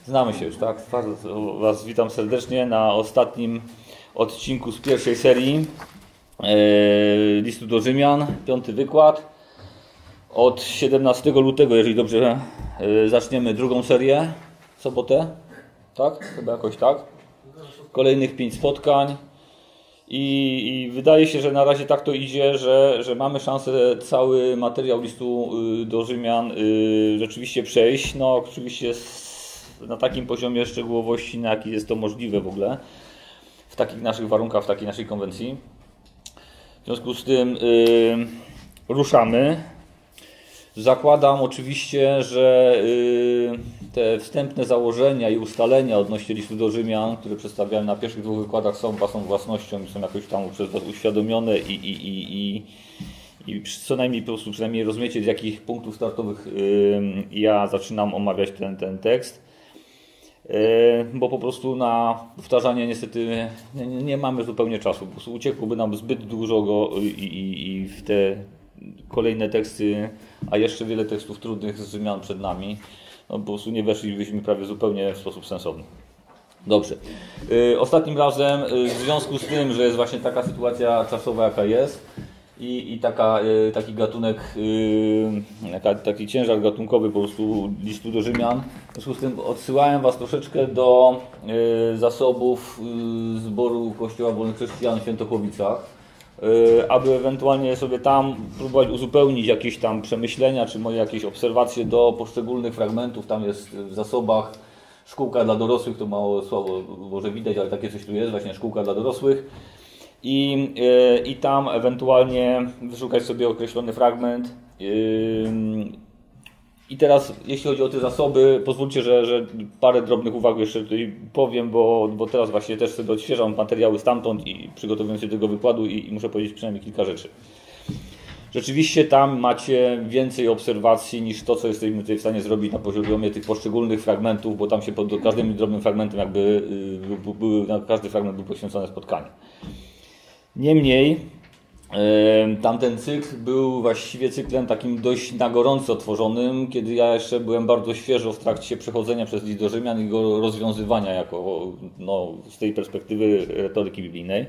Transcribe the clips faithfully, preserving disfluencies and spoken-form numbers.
Znamy się już, tak? Bardzo Was witam serdecznie na ostatnim odcinku z pierwszej serii e, listu do Rzymian, piąty wykład. Od siedemnastego lutego, jeżeli dobrze, e, zaczniemy drugą serię w sobotę, tak? Chyba jakoś tak. Kolejnych pięć spotkań. I, I wydaje się, że na razie tak to idzie, że, że mamy szansę cały materiał listu y, do Rzymian y, rzeczywiście przejść. No oczywiście z, na takim poziomie szczegółowości, na jaki jest to możliwe w ogóle, w takich naszych warunkach, w takiej naszej konwencji. W związku z tym y, ruszamy. Zakładam oczywiście, że y, te wstępne założenia i ustalenia odnośnie listu do Rzymian, które przedstawiałem na pierwszych dwóch wykładach, są Waszą własnością i są jakoś tam przez Was uświadomione i, i, i, i, i co najmniej po prostu przynajmniej rozumiecie, z jakich punktów startowych y, ja zaczynam omawiać ten, ten tekst. Y, bo po prostu na powtarzanie niestety nie, nie mamy zupełnie czasu. Po prostu uciekłoby nam zbyt dużo go i, i, i w te kolejne teksty, a jeszcze wiele tekstów trudnych z Rzymian przed nami. No, po prostu nie weszlibyśmy prawie zupełnie w sposób sensowny. Dobrze. Yy, ostatnim razem, yy, w związku z tym, że jest właśnie taka sytuacja czasowa, jaka jest i, i taka, yy, taki gatunek, yy, taki ciężar gatunkowy po prostu listu do Rzymian, w związku z tym odsyłałem Was troszeczkę do yy, zasobów yy, zboru Kościoła Wolnych Chrześcijan w Świętochłowicach, aby ewentualnie sobie tam próbować uzupełnić jakieś tam przemyślenia, czy moje jakieś obserwacje do poszczególnych fragmentów. Tam jest w zasobach szkółka dla dorosłych, to mało słabo może widać, ale takie coś tu jest, właśnie szkółka dla dorosłych. I, i tam ewentualnie wyszukać sobie określony fragment. I teraz, jeśli chodzi o te zasoby, pozwólcie, że, że parę drobnych uwag jeszcze tutaj powiem, bo, bo teraz właśnie też sobie odświeżam materiały stamtąd i przygotowując się do tego wykładu i, i muszę powiedzieć przynajmniej kilka rzeczy. Rzeczywiście tam macie więcej obserwacji niż to, co jesteśmy tutaj w stanie zrobić na poziomie tych poszczególnych fragmentów, bo tam się pod każdym drobnym fragmentem jakby były, każdy fragment był poświęcony spotkaniu. Niemniej tamten cykl był właściwie cyklem takim dość na gorąco tworzonym, kiedy ja jeszcze byłem bardzo świeżo w trakcie przechodzenia przez list do Rzymian i go rozwiązywania jako, no, z tej perspektywy retoryki biblijnej.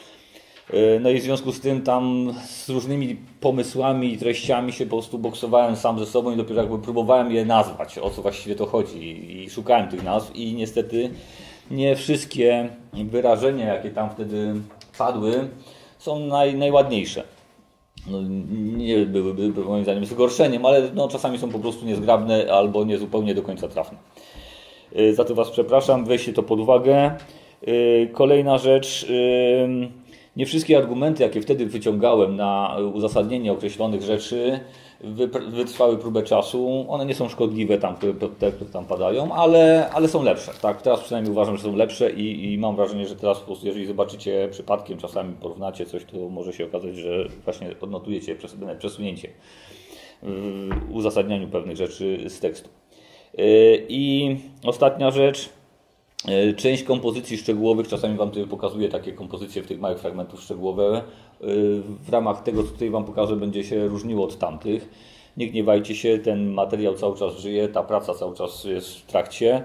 No i w związku z tym tam z różnymi pomysłami i treściami się po prostu boksowałem sam ze sobą i dopiero jakby próbowałem je nazwać, o co właściwie to chodzi, i szukałem tych nazw i niestety nie wszystkie wyrażenia, jakie tam wtedy padły, są naj, najładniejsze. No, nie byłyby moim zdaniem zgorszeniem, ale no, czasami są po prostu niezgrabne albo nie zupełnie do końca trafne. Yy, za to Was przepraszam, weźcie to pod uwagę. Yy, kolejna rzecz. Yy, nie wszystkie argumenty, jakie wtedy wyciągałem na uzasadnienie określonych rzeczy, wytrwały próbę czasu. One nie są szkodliwe, tam, te, które tam padają, ale, ale są lepsze. Tak? Teraz przynajmniej uważam, że są lepsze i, i mam wrażenie, że teraz po prostu, jeżeli zobaczycie przypadkiem, czasami porównacie coś, to może się okazać, że właśnie odnotujecie przesunięcie w uzasadnianiu pewnych rzeczy z tekstu. I ostatnia rzecz. Część kompozycji szczegółowych, czasami Wam tutaj pokazuję takie kompozycje w tych małych fragmentów szczegółowe. W ramach tego, co tutaj Wam pokażę, będzie się różniło od tamtych. Nie gniewajcie się, ten materiał cały czas żyje, ta praca cały czas jest w trakcie.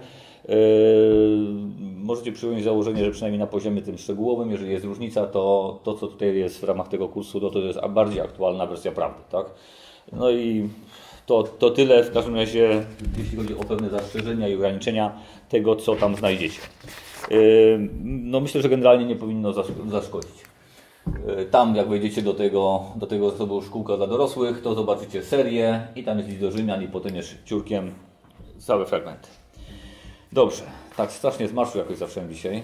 Możecie przyjąć założenie, że przynajmniej na poziomie tym szczegółowym, jeżeli jest różnica, to to, co tutaj jest w ramach tego kursu, to, to jest bardziej aktualna wersja prawdy. Tak? No i To, to tyle w każdym razie, jeśli chodzi o pewne zastrzeżenia i ograniczenia tego, co tam znajdziecie. Yy, no myślę, że generalnie nie powinno zaszkodzić. Yy, tam jak wejdziecie do tego, do tego zasobu szkółka dla dorosłych, to zobaczycie serię i tam jest list do Rzymian i potem jest ciurkiem całe fragmenty. Dobrze, tak strasznie z marszu jakoś zacząłem dzisiaj.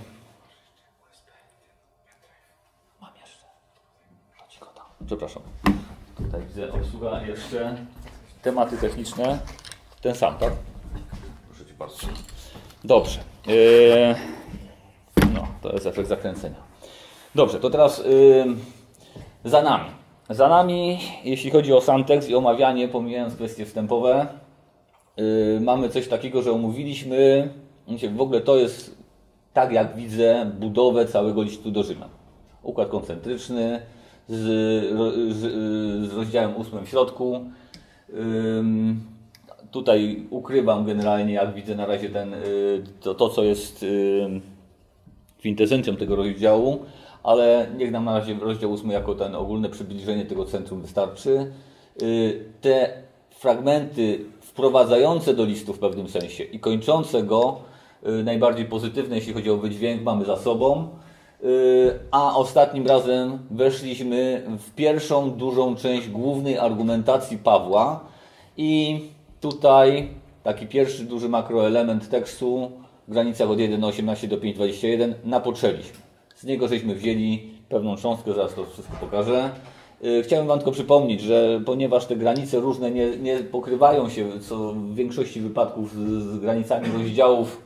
Mam jeszcze. Przepraszam. Tutaj widzę obsługa jeszcze. Tematy techniczne, ten sam, tak? Proszę Cię bardzo. Dobrze. Yy, no, to jest efekt zakręcenia. Dobrze, to teraz yy, za nami. Za nami, jeśli chodzi o sam tekst i omawianie, pomijając kwestie wstępowe, yy, mamy coś takiego, że omówiliśmy, w ogóle to jest, tak jak widzę, budowę całego listu do Rzymian. Układ koncentryczny z, z, z rozdziałem ósmym w środku. tutaj ukrywam generalnie, jak widzę na razie ten, to, to co jest kwintesencją tego rozdziału, ale niech nam na razie rozdział ósmy jako ten ogólne przybliżenie tego centrum wystarczy. Te fragmenty wprowadzające do listu w pewnym sensie i kończące go, najbardziej pozytywne, jeśli chodzi o wydźwięk, mamy za sobą, a ostatnim razem weszliśmy w pierwszą dużą część głównej argumentacji Pawła i tutaj taki pierwszy duży makroelement tekstu w granicach od jeden osiemnaście do pięć dwadzieścia jeden napoczęliśmy. Z niego żeśmy wzięli pewną cząstkę, zaraz to wszystko pokażę. Chciałem Wam tylko przypomnieć, że ponieważ te granice różne nie, nie pokrywają się, co w większości wypadków z, z granicami rozdziałów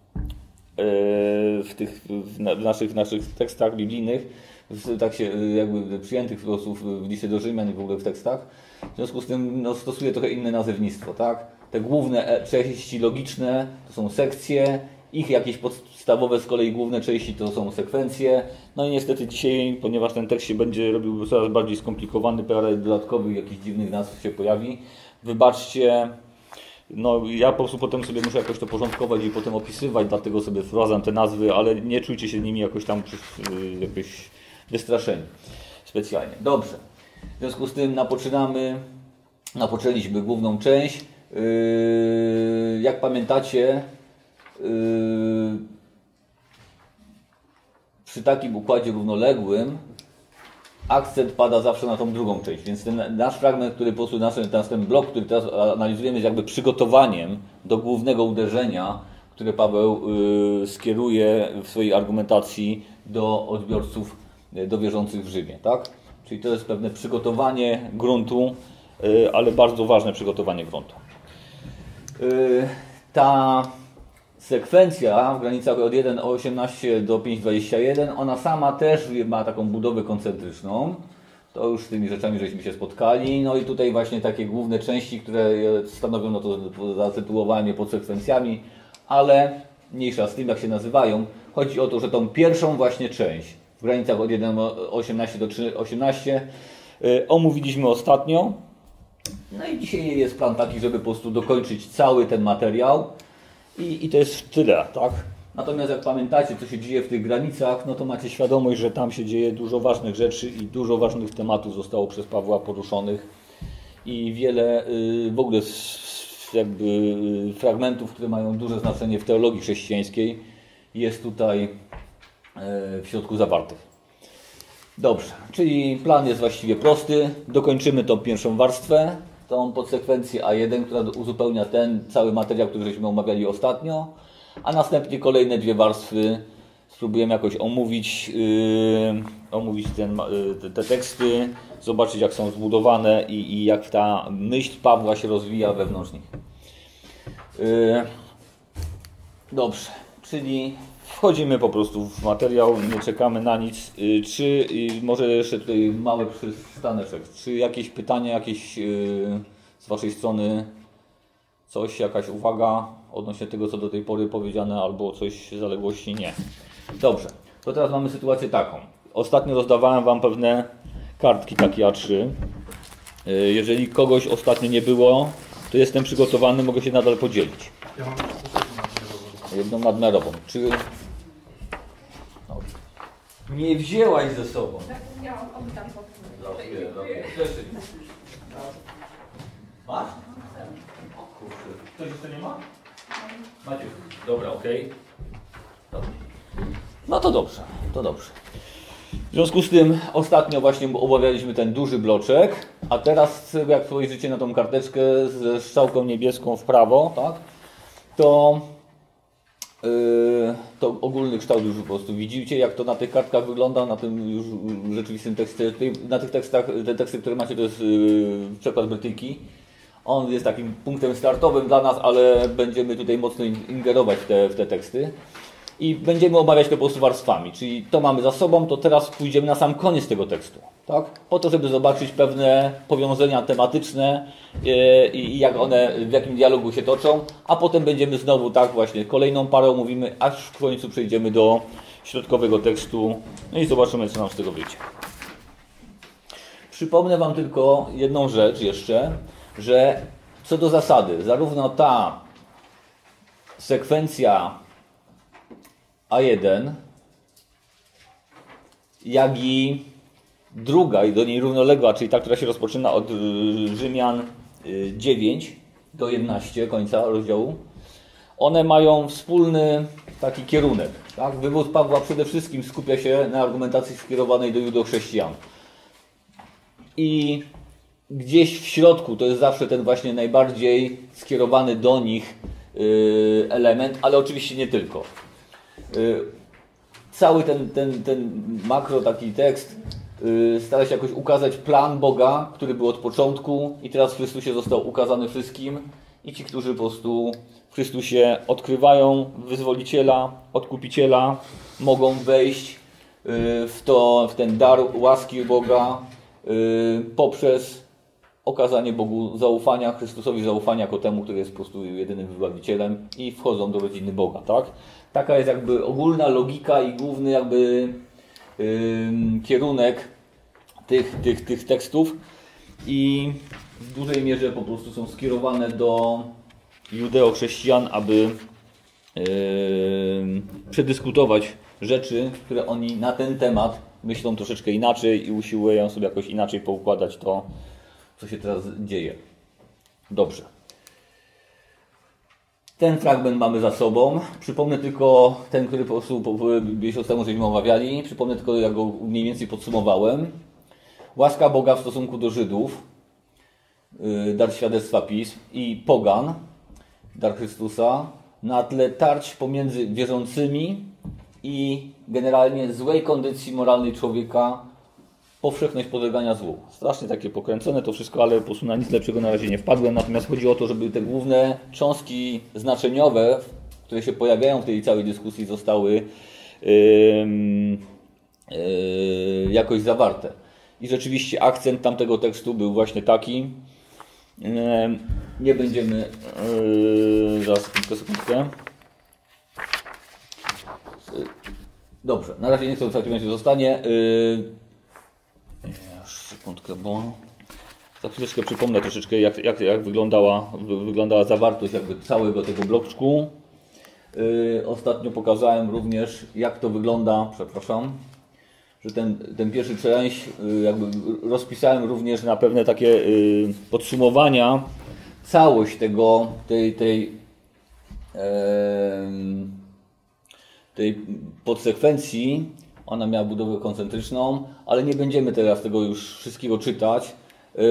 w tych w naszych, w naszych tekstach biblijnych, tak się jakby przyjętych po prostu w liście do Rzymian i w ogóle w tekstach, w związku z tym no, stosuję trochę inne nazewnictwo, tak? Te główne części logiczne to są sekcje, ich jakieś podstawowe z kolei główne części to są sekwencje. No i niestety dzisiaj, ponieważ ten tekst się będzie robił coraz bardziej skomplikowany, parę dodatkowych jakichś dziwnych nazw się pojawi, wybaczcie, no ja po prostu potem sobie muszę jakoś to porządkować i potem opisywać, dlatego sobie wprowadzam te nazwy, ale nie czujcie się nimi jakoś tam jakoś wystraszeni specjalnie. Dobrze, w związku z tym napoczynamy, napoczęliśmy główną część. Yy, jak pamiętacie, yy, przy takim układzie równoległym akcent pada zawsze na tą drugą część, więc ten nasz fragment, który po prostu nasz, ten, ten blok, który teraz analizujemy, jest jakby przygotowaniem do głównego uderzenia, które Paweł yy, skieruje w swojej argumentacji do odbiorców, do wierzących w Rzymie, tak? Czyli to jest pewne przygotowanie gruntu, yy, ale bardzo ważne przygotowanie gruntu. Yy, ta sekwencja w granicach od jeden osiemnaście do pięć dwadzieścia jeden, ona sama też ma taką budowę koncentryczną. To już z tymi rzeczami żeśmy się spotkali. No i tutaj właśnie takie główne części, które stanowią no to zatytułowanie podsekwencjami, ale mniejsza z tym, jak się nazywają. Chodzi o to, że tą pierwszą właśnie część w granicach od jeden osiemnaście do trzy osiemnaście yy, omówiliśmy ostatnio. No i dzisiaj jest plan taki, żeby po prostu dokończyć cały ten materiał. I, I to jest tyle, tak? Natomiast jak pamiętacie, co się dzieje w tych granicach, no to macie świadomość, że tam się dzieje dużo ważnych rzeczy i dużo ważnych tematów zostało przez Pawła poruszonych i wiele y, w ogóle z, jakby y, fragmentów, które mają duże znaczenie w teologii chrześcijańskiej, jest tutaj y, w środku zawartych. Dobrze, czyli plan jest właściwie prosty. Dokończymy tą pierwszą warstwę, tą podsekwencję A jeden, która uzupełnia ten cały materiał, który żeśmy omawiali ostatnio, a następnie kolejne dwie warstwy spróbujemy jakoś omówić, yy, omówić ten, yy, te teksty, zobaczyć jak są zbudowane i, i jak ta myśl Pawła się rozwija wewnątrz nich. Yy, dobrze, czyli wchodzimy po prostu w materiał, nie czekamy na nic. Yy, czy yy, może jeszcze tutaj mały przystaneczek, czy jakieś pytania, jakieś yy, z Waszej strony, coś, jakaś uwaga odnośnie tego, co do tej pory powiedziane, albo coś zaległości? Nie. Dobrze, to teraz mamy sytuację taką. Ostatnio rozdawałem Wam pewne kartki takie A trzy. Jeżeli kogoś ostatnio nie było, to jestem przygotowany, mogę się nadal podzielić. Ja mam nadmiarową. Jedną nadmiarową. Czy... No. Nie wzięłaś ze sobą. Tak, miałam oddam po Dobrze, dobrze. Masz? O kurczę. Ktoś jeszcze nie ma? Macie. Dobra, okej. Okay. No to dobrze, to dobrze. W związku z tym ostatnio właśnie omawialiśmy ten duży bloczek, a teraz jak spojrzycie na tą karteczkę ze strzałką niebieską w prawo, tak, to, yy, to ogólny kształt już po prostu widzicie, jak to na tych kartkach wygląda, na tym już rzeczywistym tekście, na tych tekstach, te teksty, które macie, to jest yy, przekład Brytyjki. On jest takim punktem startowym dla nas, ale będziemy tutaj mocno ingerować w te, w te teksty. I będziemy omawiać to po prostu warstwami, czyli to mamy za sobą, to teraz pójdziemy na sam koniec tego tekstu, tak? Po to, żeby zobaczyć pewne powiązania tematyczne i, i jak one, w jakim dialogu się toczą, a potem będziemy znowu tak właśnie kolejną parę mówimy, aż w końcu przejdziemy do środkowego tekstu, no i zobaczymy, co nam z tego wyjdzie. Przypomnę Wam tylko jedną rzecz jeszcze, że Co do zasady, zarówno ta sekwencja A jeden, jak i druga i do niej równoległa, czyli ta, która się rozpoczyna od Rzymian dziewięć do jedenastu końca rozdziału, one mają wspólny taki kierunek. Tak? Wywód Pawła przede wszystkim skupia się na argumentacji skierowanej do judochrześcijan. I gdzieś w środku to jest zawsze ten właśnie najbardziej skierowany do nich yy, element, ale oczywiście nie tylko. Yy, cały ten, ten, ten makro taki tekst yy, stara się jakoś ukazać plan Boga, który był od początku i teraz w Chrystusie został ukazany wszystkim i ci, którzy po prostu w Chrystusie odkrywają wyzwoliciela, odkupiciela, mogą wejść yy, w, to, w ten dar łaski Boga yy, poprzez okazanie Bogu zaufania, Chrystusowi zaufania jako temu, który jest po prostu jedynym wybawicielem i wchodzą do rodziny Boga, tak? Taka jest jakby ogólna logika i główny jakby yy, kierunek tych, tych, tych tekstów i w dużej mierze po prostu są skierowane do judeo-chrześcijan, aby yy, przedyskutować rzeczy, które oni na ten temat myślą troszeczkę inaczej i usiłują sobie jakoś inaczej poukładać to, co się teraz dzieje. Dobrze. Ten fragment mamy za sobą. Przypomnę tylko ten, który po prostu miesiąc temu żeśmy omawiali. Przypomnę tylko, jak go mniej więcej podsumowałem. Łaska Boga w stosunku do Żydów, dar świadectwa pism i pogan, dar Chrystusa, na tle tarć pomiędzy wierzącymi i generalnie złej kondycji moralnej człowieka, powszechność podlegania złu. Strasznie takie pokręcone to wszystko, ale po prostu na nic lepszego na razie nie wpadłem. Natomiast chodzi o to, żeby te główne cząstki znaczeniowe, które się pojawiają w tej całej dyskusji, zostały yy, yy, jakoś zawarte. I rzeczywiście akcent tamtego tekstu był właśnie taki. Yy, nie będziemy... Yy, zaraz, sekundkę, sekundkę. Yy, dobrze, na razie nie chcę, co w zostanie. Yy, Sekundkę, bo za chwileczkę przypomnę troszeczkę, jak, jak, jak wyglądała, wyglądała zawartość jakby całego tego bloczku. Yy, ostatnio pokazałem również, jak to wygląda, przepraszam, że ten, ten pierwszy część yy, jakby rozpisałem również na pewne takie yy, podsumowania, całość tego, tej, tej, yy, tej podsekwencji. Ona miała budowę koncentryczną, ale nie będziemy teraz tego już wszystkiego czytać. Yy,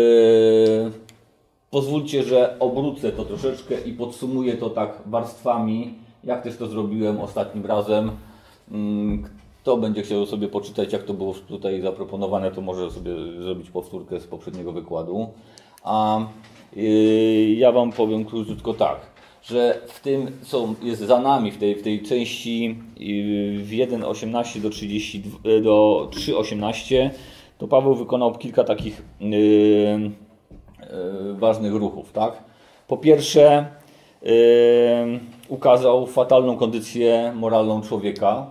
pozwólcie, że obrócę to troszeczkę i podsumuję to tak warstwami, jak też to zrobiłem ostatnim razem. Yy, kto będzie chciał sobie poczytać, jak to było tutaj zaproponowane, to może sobie zrobić powtórkę z poprzedniego wykładu. A yy, ja Wam powiem króciutko tak, że w tym, co jest za nami, w tej, w tej części w jeden osiemnaście do, do trzy osiemnaście, to Paweł wykonał kilka takich yy, yy, ważnych ruchów. Tak? Po pierwsze, yy, ukazał fatalną kondycję moralną człowieka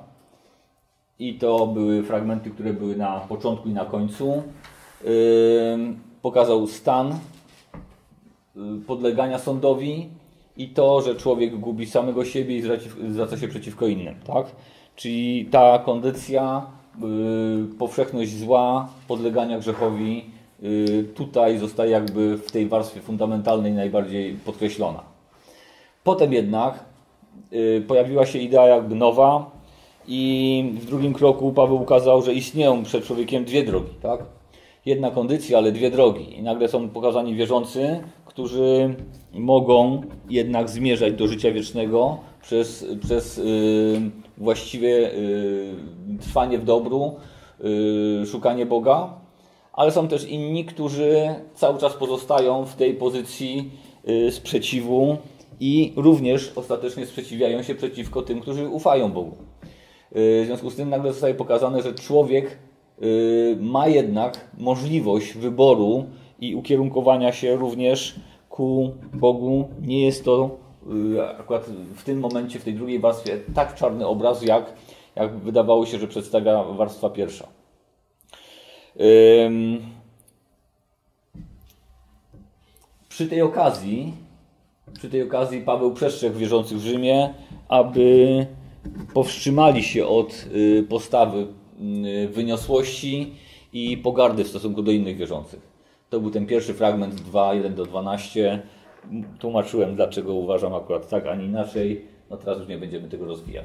i to były fragmenty, które były na początku i na końcu. Yy, pokazał stan yy, podlegania sądowi, i to, że człowiek gubi samego siebie i zwraca się przeciwko innym. Tak? Czyli ta kondycja, yy, powszechność zła, podlegania grzechowi yy, tutaj zostaje jakby w tej warstwie fundamentalnej najbardziej podkreślona. Potem jednak yy, pojawiła się idea jakby nowa i w drugim kroku Paweł ukazał, że istnieją przed człowiekiem dwie drogi. Tak? Jedna kondycja, ale dwie drogi. I nagle są pokazani wierzący, którzy mogą jednak zmierzać do życia wiecznego przez, przez yy, właściwie yy, trwanie w dobru, yy, szukanie Boga, ale są też inni, którzy cały czas pozostają w tej pozycji yy, sprzeciwu i również ostatecznie sprzeciwiają się przeciwko tym, którzy ufają Bogu. Yy, w związku z tym nagle zostaje pokazane, że człowiek yy, ma jednak możliwość wyboru i ukierunkowania się również ku Bogu. Nie jest to yy, akurat w tym momencie, w tej drugiej warstwie tak czarny obraz, jak, jak wydawało się, że przedstawia warstwa pierwsza. Yy, przy tej okazji, przy tej okazji Paweł przestrzegł wierzących w Rzymie, aby powstrzymali się od postawy wyniosłości i pogardy w stosunku do innych wierzących. To był ten pierwszy fragment dwa, jeden do dwunastu. Tłumaczyłem, dlaczego uważam akurat tak, a nie inaczej. No teraz już nie będziemy tego rozwijać.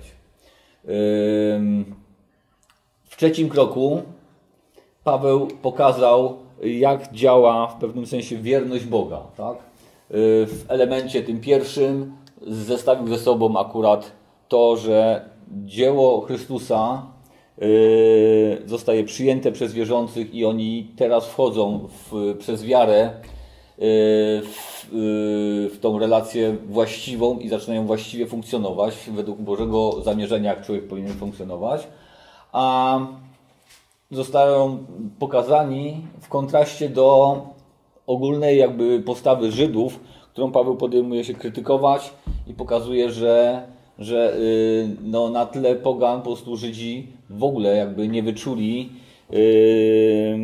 W trzecim kroku Paweł pokazał, jak działa w pewnym sensie wierność Boga. Tak? W elemencie tym pierwszym zestawił ze sobą akurat to, że dzieło Chrystusa zostaje przyjęte przez wierzących i oni teraz wchodzą w, przez wiarę w, w tą relację właściwą i zaczynają właściwie funkcjonować według Bożego zamierzenia, jak człowiek powinien funkcjonować, a zostają pokazani w kontraście do ogólnej jakby postawy Żydów, którą Paweł podejmuje się krytykować i pokazuje, że że no, na tle pogan po prostu Żydzi w ogóle jakby nie wyczuli yy,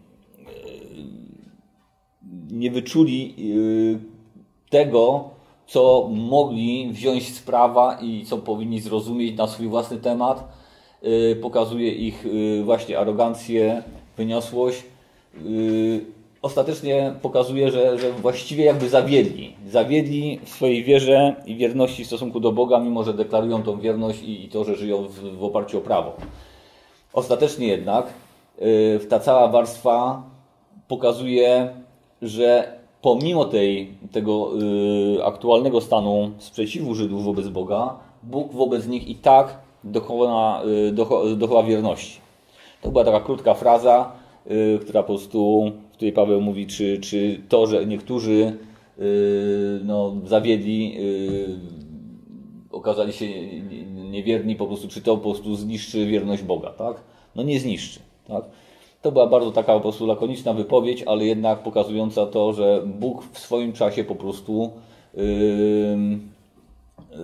nie wyczuli yy, tego, co mogli wziąć z prawa i co powinni zrozumieć na swój własny temat. Yy, pokazuje ich yy, właśnie arogancję, wyniosłość. Yy, Ostatecznie pokazuje, że, że właściwie jakby zawiedli. Zawiedli w swojej wierze i wierności w stosunku do Boga, mimo że deklarują tą wierność i, i to, że żyją w, w oparciu o prawo. Ostatecznie jednak yy, ta cała warstwa pokazuje, że pomimo tej, tego yy, aktualnego stanu sprzeciwu Żydów wobec Boga, Bóg wobec nich i tak dochowa, yy, dochowa, dochowa wierności. To była taka krótka fraza, yy, która po prostu... w której Paweł mówi, czy, czy to, że niektórzy yy, no, zawiedli, yy, okazali się niewierni, po prostu, czy to po prostu zniszczy wierność Boga, tak? No nie zniszczy, tak? To była bardzo taka po prostu lakoniczna wypowiedź, ale jednak pokazująca to, że Bóg w swoim czasie po prostu yy, yy,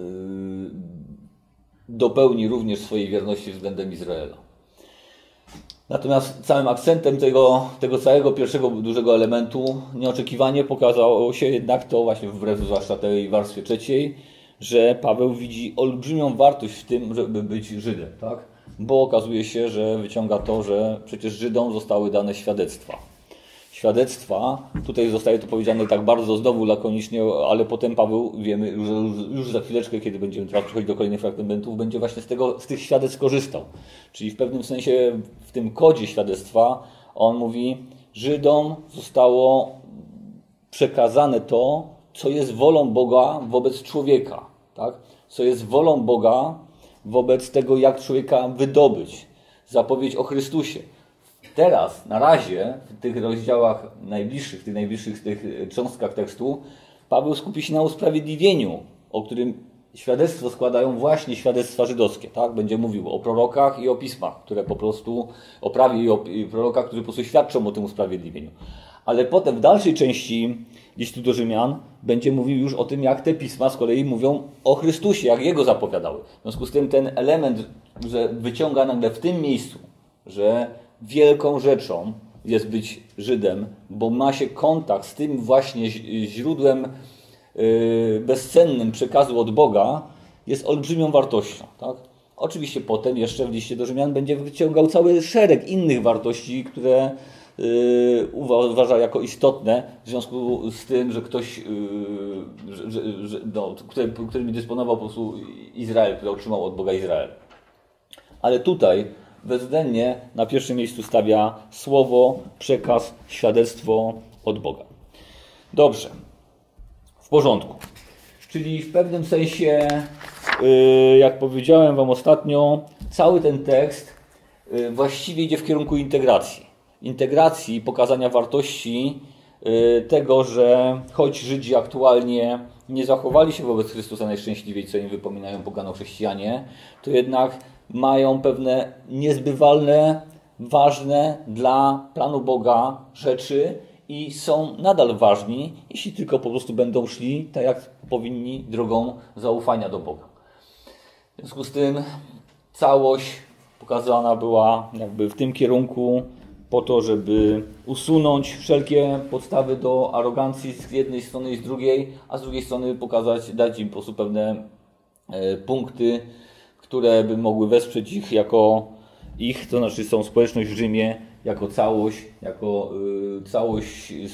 dopełni również swojej wierności względem Izraela. Natomiast całym akcentem tego, tego całego pierwszego dużego elementu nieoczekiwanie pokazało się jednak to właśnie wbrew zwłaszcza tej warstwie trzeciej, że Paweł widzi olbrzymią wartość w tym, żeby być Żydem, tak? Bo okazuje się, że wyciąga to, że przecież Żydom zostały dane świadectwa. Świadectwa, tutaj zostaje to powiedziane tak bardzo znowu lakonicznie, ale potem Paweł, wiemy, że już za chwileczkę, kiedy będziemy teraz przechodzić do kolejnych fragmentów, będzie właśnie z, tego, z tych świadectw korzystał. Czyli w pewnym sensie w tym kodzie świadectwa on mówi, Żydom zostało przekazane to, co jest wolą Boga wobec człowieka, tak? Co jest wolą Boga wobec tego, jak człowieka wydobyć. Zapowiedź o Chrystusie. Teraz, na razie, w tych rozdziałach najbliższych, w tych najbliższych tych cząstkach tekstu, Paweł skupi się na usprawiedliwieniu, o którym świadectwo składają właśnie świadectwa żydowskie. Tak? Będzie mówił o prorokach i o pismach, które po prostu, o prawie i o i prorokach, które po prostu świadczą o tym usprawiedliwieniu. Ale potem w dalszej części listu do Rzymian będzie mówił już o tym, jak te pisma z kolei mówią o Chrystusie, jak Jego zapowiadały. W związku z tym ten element, że wyciąga nagle w tym miejscu, że wielką rzeczą jest być Żydem, bo ma się kontakt z tym właśnie źródłem yy, bezcennym przekazu od Boga, jest olbrzymią wartością. Tak? Oczywiście potem jeszcze w liście do Rzymian będzie wyciągał cały szereg innych wartości, które yy, uważa jako istotne w związku z tym, że ktoś, yy, że, że, że, no, który, którymi dysponował po prostu Izrael, który otrzymał od Boga Izrael. Ale tutaj bezwzględnie na pierwszym miejscu stawia słowo, przekaz, świadectwo od Boga. Dobrze. W porządku. Czyli w pewnym sensie, jak powiedziałem Wam ostatnio, cały ten tekst właściwie idzie w kierunku integracji. Integracji, pokazania wartości tego, że choć Żydzi aktualnie nie zachowali się wobec Chrystusa najszczęśliwiej, co im wypominają pogano-chrześcijanie, to jednak mają pewne niezbywalne, ważne dla planu Boga rzeczy i są nadal ważni, jeśli tylko po prostu będą szli tak jak powinni drogą zaufania do Boga. W związku z tym całość pokazana była jakby w tym kierunku po to, żeby usunąć wszelkie podstawy do arogancji z jednej strony i z drugiej, a z drugiej strony pokazać, dać im po prostu pewne punkty, które by mogły wesprzeć ich jako ich, to znaczy są społeczność w Rzymie, jako całość, jako y, całość, y,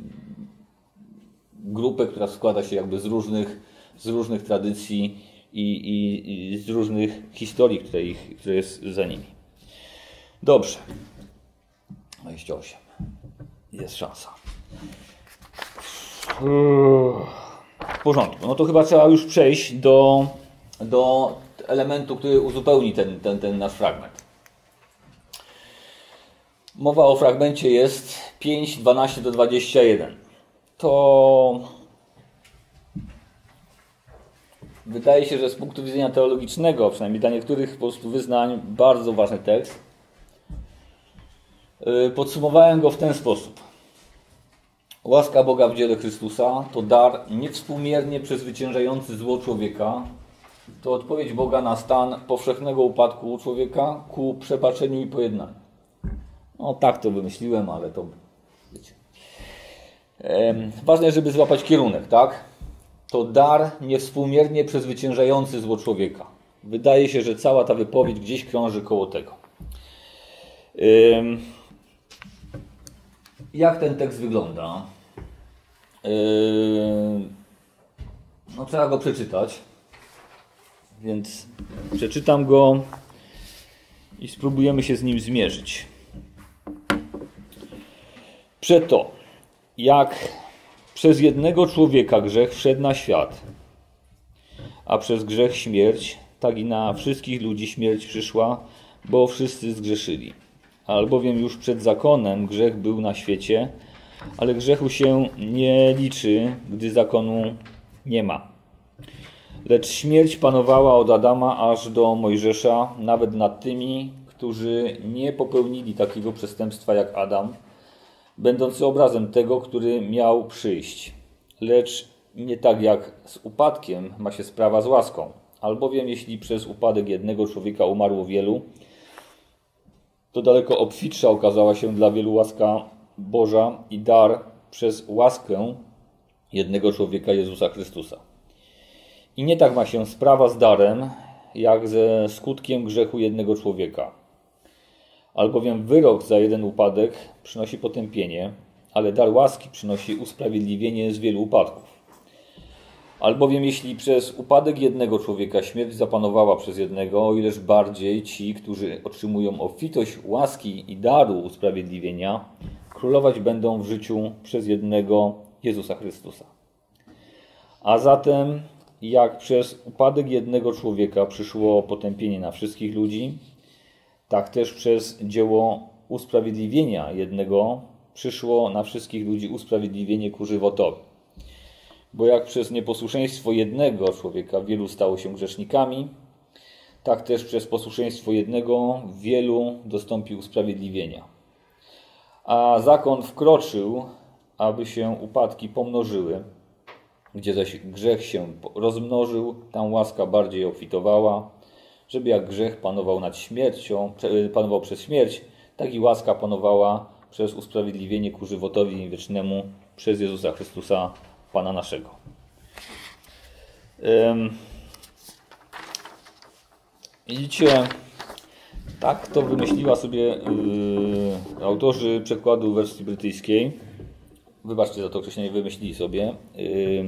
grupę, która składa się jakby z różnych, z różnych tradycji i, i, i z różnych historii, które, ich, które jest za nimi. Dobrze. dwadzieścia osiem. Jest szansa. W porządku. No to chyba trzeba już przejść do, do elementu, który uzupełni ten, ten, ten nasz fragment. Mowa o fragmencie jest pięć, dwanaście do dwudziestu jeden. To wydaje się, że z punktu widzenia teologicznego, przynajmniej dla niektórych po prostu wyznań, bardzo ważny tekst. Podsumowałem go w ten sposób. Łaska Boga w dziele Chrystusa to dar niewspółmiernie przezwyciężający zło człowieka. To odpowiedź Boga na stan powszechnego upadku człowieka ku przebaczeniu i pojednaniu. No tak to wymyśliłem, ale to wiecie. Ważne jest, żeby złapać kierunek, tak? To dar niewspółmiernie przezwyciężający zło człowieka. Wydaje się, że cała ta wypowiedź gdzieś krąży koło tego. Jak ten tekst wygląda? No trzeba go przeczytać. Więc przeczytam go i spróbujemy się z nim zmierzyć. Przeto, jak przez jednego człowieka grzech wszedł na świat, a przez grzech śmierć, tak i na wszystkich ludzi śmierć przyszła, bo wszyscy zgrzeszyli. Albowiem już przed zakonem grzech był na świecie, ale grzechu się nie liczy, gdy zakonu nie ma. Lecz śmierć panowała od Adama aż do Mojżesza, nawet nad tymi, którzy nie popełnili takiego przestępstwa jak Adam, będący obrazem tego, który miał przyjść. Lecz nie tak jak z upadkiem ma się sprawa z łaską. Albowiem jeśli przez upadek jednego człowieka umarło wielu, to daleko obfitsza okazała się dla wielu łaska Boża i dar przez łaskę jednego człowieka, Jezusa Chrystusa. I nie tak ma się sprawa z darem, jak ze skutkiem grzechu jednego człowieka. Albowiem wyrok za jeden upadek przynosi potępienie, ale dar łaski przynosi usprawiedliwienie z wielu upadków. Albowiem jeśli przez upadek jednego człowieka śmierć zapanowała przez jednego, o ileż bardziej ci, którzy otrzymują obfitość łaski i daru usprawiedliwienia, królować będą w życiu przez jednego Jezusa Chrystusa. A zatem, jak przez upadek jednego człowieka przyszło potępienie na wszystkich ludzi, tak też przez dzieło usprawiedliwienia jednego przyszło na wszystkich ludzi usprawiedliwienie ku żywotowi. Bo jak przez nieposłuszeństwo jednego człowieka wielu stało się grzesznikami, tak też przez posłuszeństwo jednego wielu dostąpi usprawiedliwienia. A zakon wkroczył, aby się upadki pomnożyły, gdzie zaś grzech się rozmnożył, tam łaska bardziej obfitowała, żeby jak grzech panował nad śmiercią, panował przez śmierć, tak i łaska panowała przez usprawiedliwienie ku żywotowi wiecznemu przez Jezusa Chrystusa, Pana naszego. Widzicie, tak to wymyśliła sobie yy, autorzy przekładu wersji brytyjskiej. Wybaczcie za to określenie, wymyślili sobie. Yy,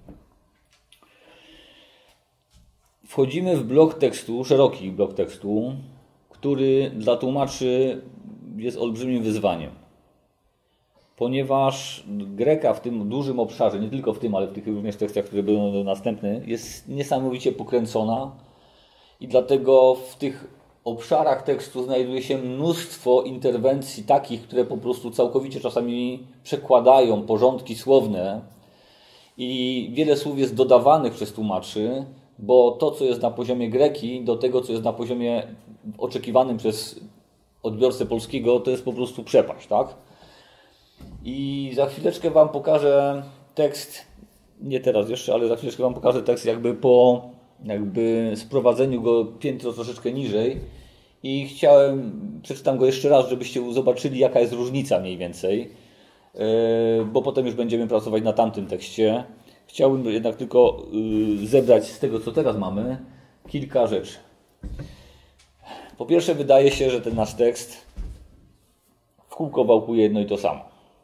Wchodzimy w blok tekstu, szeroki blok tekstu, który dla tłumaczy jest olbrzymim wyzwaniem. Ponieważ Greka w tym dużym obszarze, nie tylko w tym, ale w tych również tekstach, które będą następne, jest niesamowicie pokręcona i dlatego w tych obszarach tekstu znajduje się mnóstwo interwencji takich, które po prostu całkowicie czasami przekładają porządki słowne i wiele słów jest dodawanych przez tłumaczy, bo to, co jest na poziomie greki, do tego, co jest na poziomie oczekiwanym przez odbiorcę polskiego, to jest po prostu przepaść, tak? I za chwileczkę Wam pokażę tekst, nie teraz jeszcze, ale za chwileczkę Wam pokażę tekst jakby po jakby sprowadzeniu go piętro troszeczkę niżej i chciałem, przeczytam go jeszcze raz, żebyście zobaczyli, jaka jest różnica mniej więcej, bo potem już będziemy pracować na tamtym tekście. Chciałbym jednak tylko zebrać z tego, co teraz mamy, kilka rzeczy. Po pierwsze, wydaje się, że ten nasz tekst w kółko wałkuje jedno i to samo.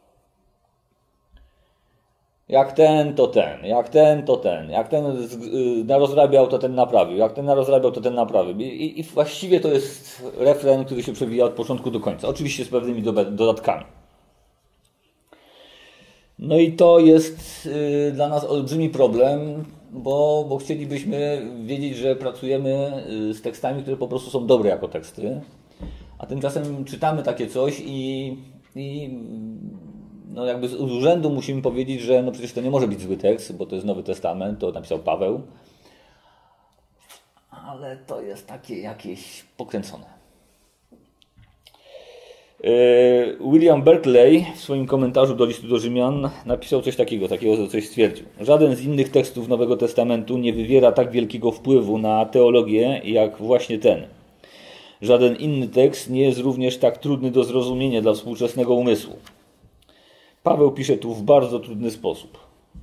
Jak ten, to ten. Jak ten, to ten. Jak ten narozrabiał, to ten naprawił. Jak ten narozrabiał, to ten naprawił. I, I właściwie to jest refren, który się przewija od początku do końca. Oczywiście z pewnymi dodatkami. No i to jest y, dla nas olbrzymi problem, bo, bo chcielibyśmy wiedzieć, że pracujemy z tekstami, które po prostu są dobre jako teksty, a tymczasem czytamy takie coś i, i no jakby z urzędu musimy powiedzieć, że no przecież to nie może być zły tekst, bo to jest Nowy Testament, to napisał Paweł, ale to jest takie jakieś pokręcone. William Berkeley w swoim komentarzu do listu do Rzymian napisał coś takiego, takiego coś stwierdził. Żaden z innych tekstów Nowego Testamentu nie wywiera tak wielkiego wpływu na teologię jak właśnie ten. Żaden inny tekst nie jest również tak trudny do zrozumienia dla współczesnego umysłu. Paweł pisze tu w bardzo trudny sposób.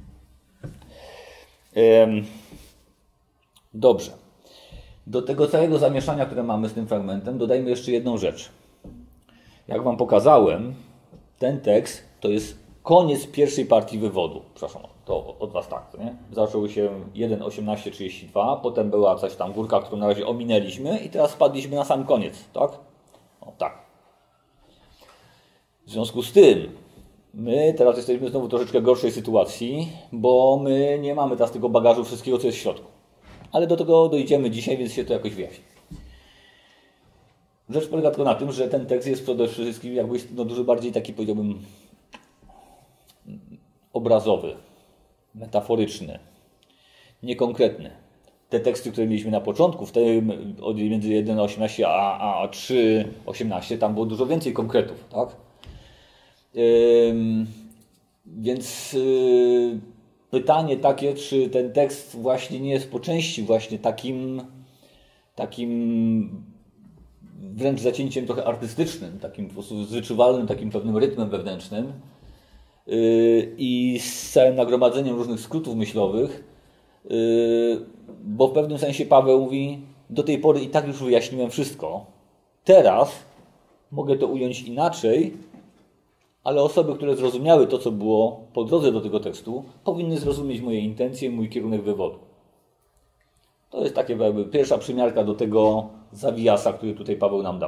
Dobrze. Do tego całego zamieszania, które mamy z tym fragmentem, dodajmy jeszcze jedną rzecz. Jak wam pokazałem, ten tekst to jest koniec pierwszej partii wywodu. Przepraszam, to od was tak, nie? Zaczął się jeden osiemnaście trzydzieści dwa, potem była coś tam górka, którą na razie ominęliśmy i teraz spadliśmy na sam koniec, tak? O tak. W związku z tym my teraz jesteśmy znowu w troszeczkę gorszej sytuacji, bo my nie mamy teraz tego bagażu wszystkiego, co jest w środku. Ale do tego dojdziemy dzisiaj, więc się to jakoś wyjaśni. Rzecz polega tylko na tym, że ten tekst jest przede wszystkim jakby no, dużo bardziej taki, powiedziałbym, obrazowy, metaforyczny, niekonkretny. Te teksty, które mieliśmy na początku, w tym od między jeden osiemnaście a, a trzy osiemnaście, tam było dużo więcej konkretów, tak? Ym, więc yy, pytanie takie, czy ten tekst właśnie nie jest po części właśnie takim takim wręcz zacięciem trochę artystycznym, takim po prostu wyczuwalnym, takim pewnym rytmem wewnętrznym yy, i z całym nagromadzeniem różnych skrótów myślowych, yy, bo w pewnym sensie Paweł mówi, do tej pory i tak już wyjaśniłem wszystko, teraz mogę to ująć inaczej, ale osoby, które zrozumiały to, co było po drodze do tego tekstu, powinny zrozumieć moje intencje, mój kierunek wywodu. To jest takie jakby pierwsza przymiarka do tego zawijasa, który tutaj Paweł nam dał.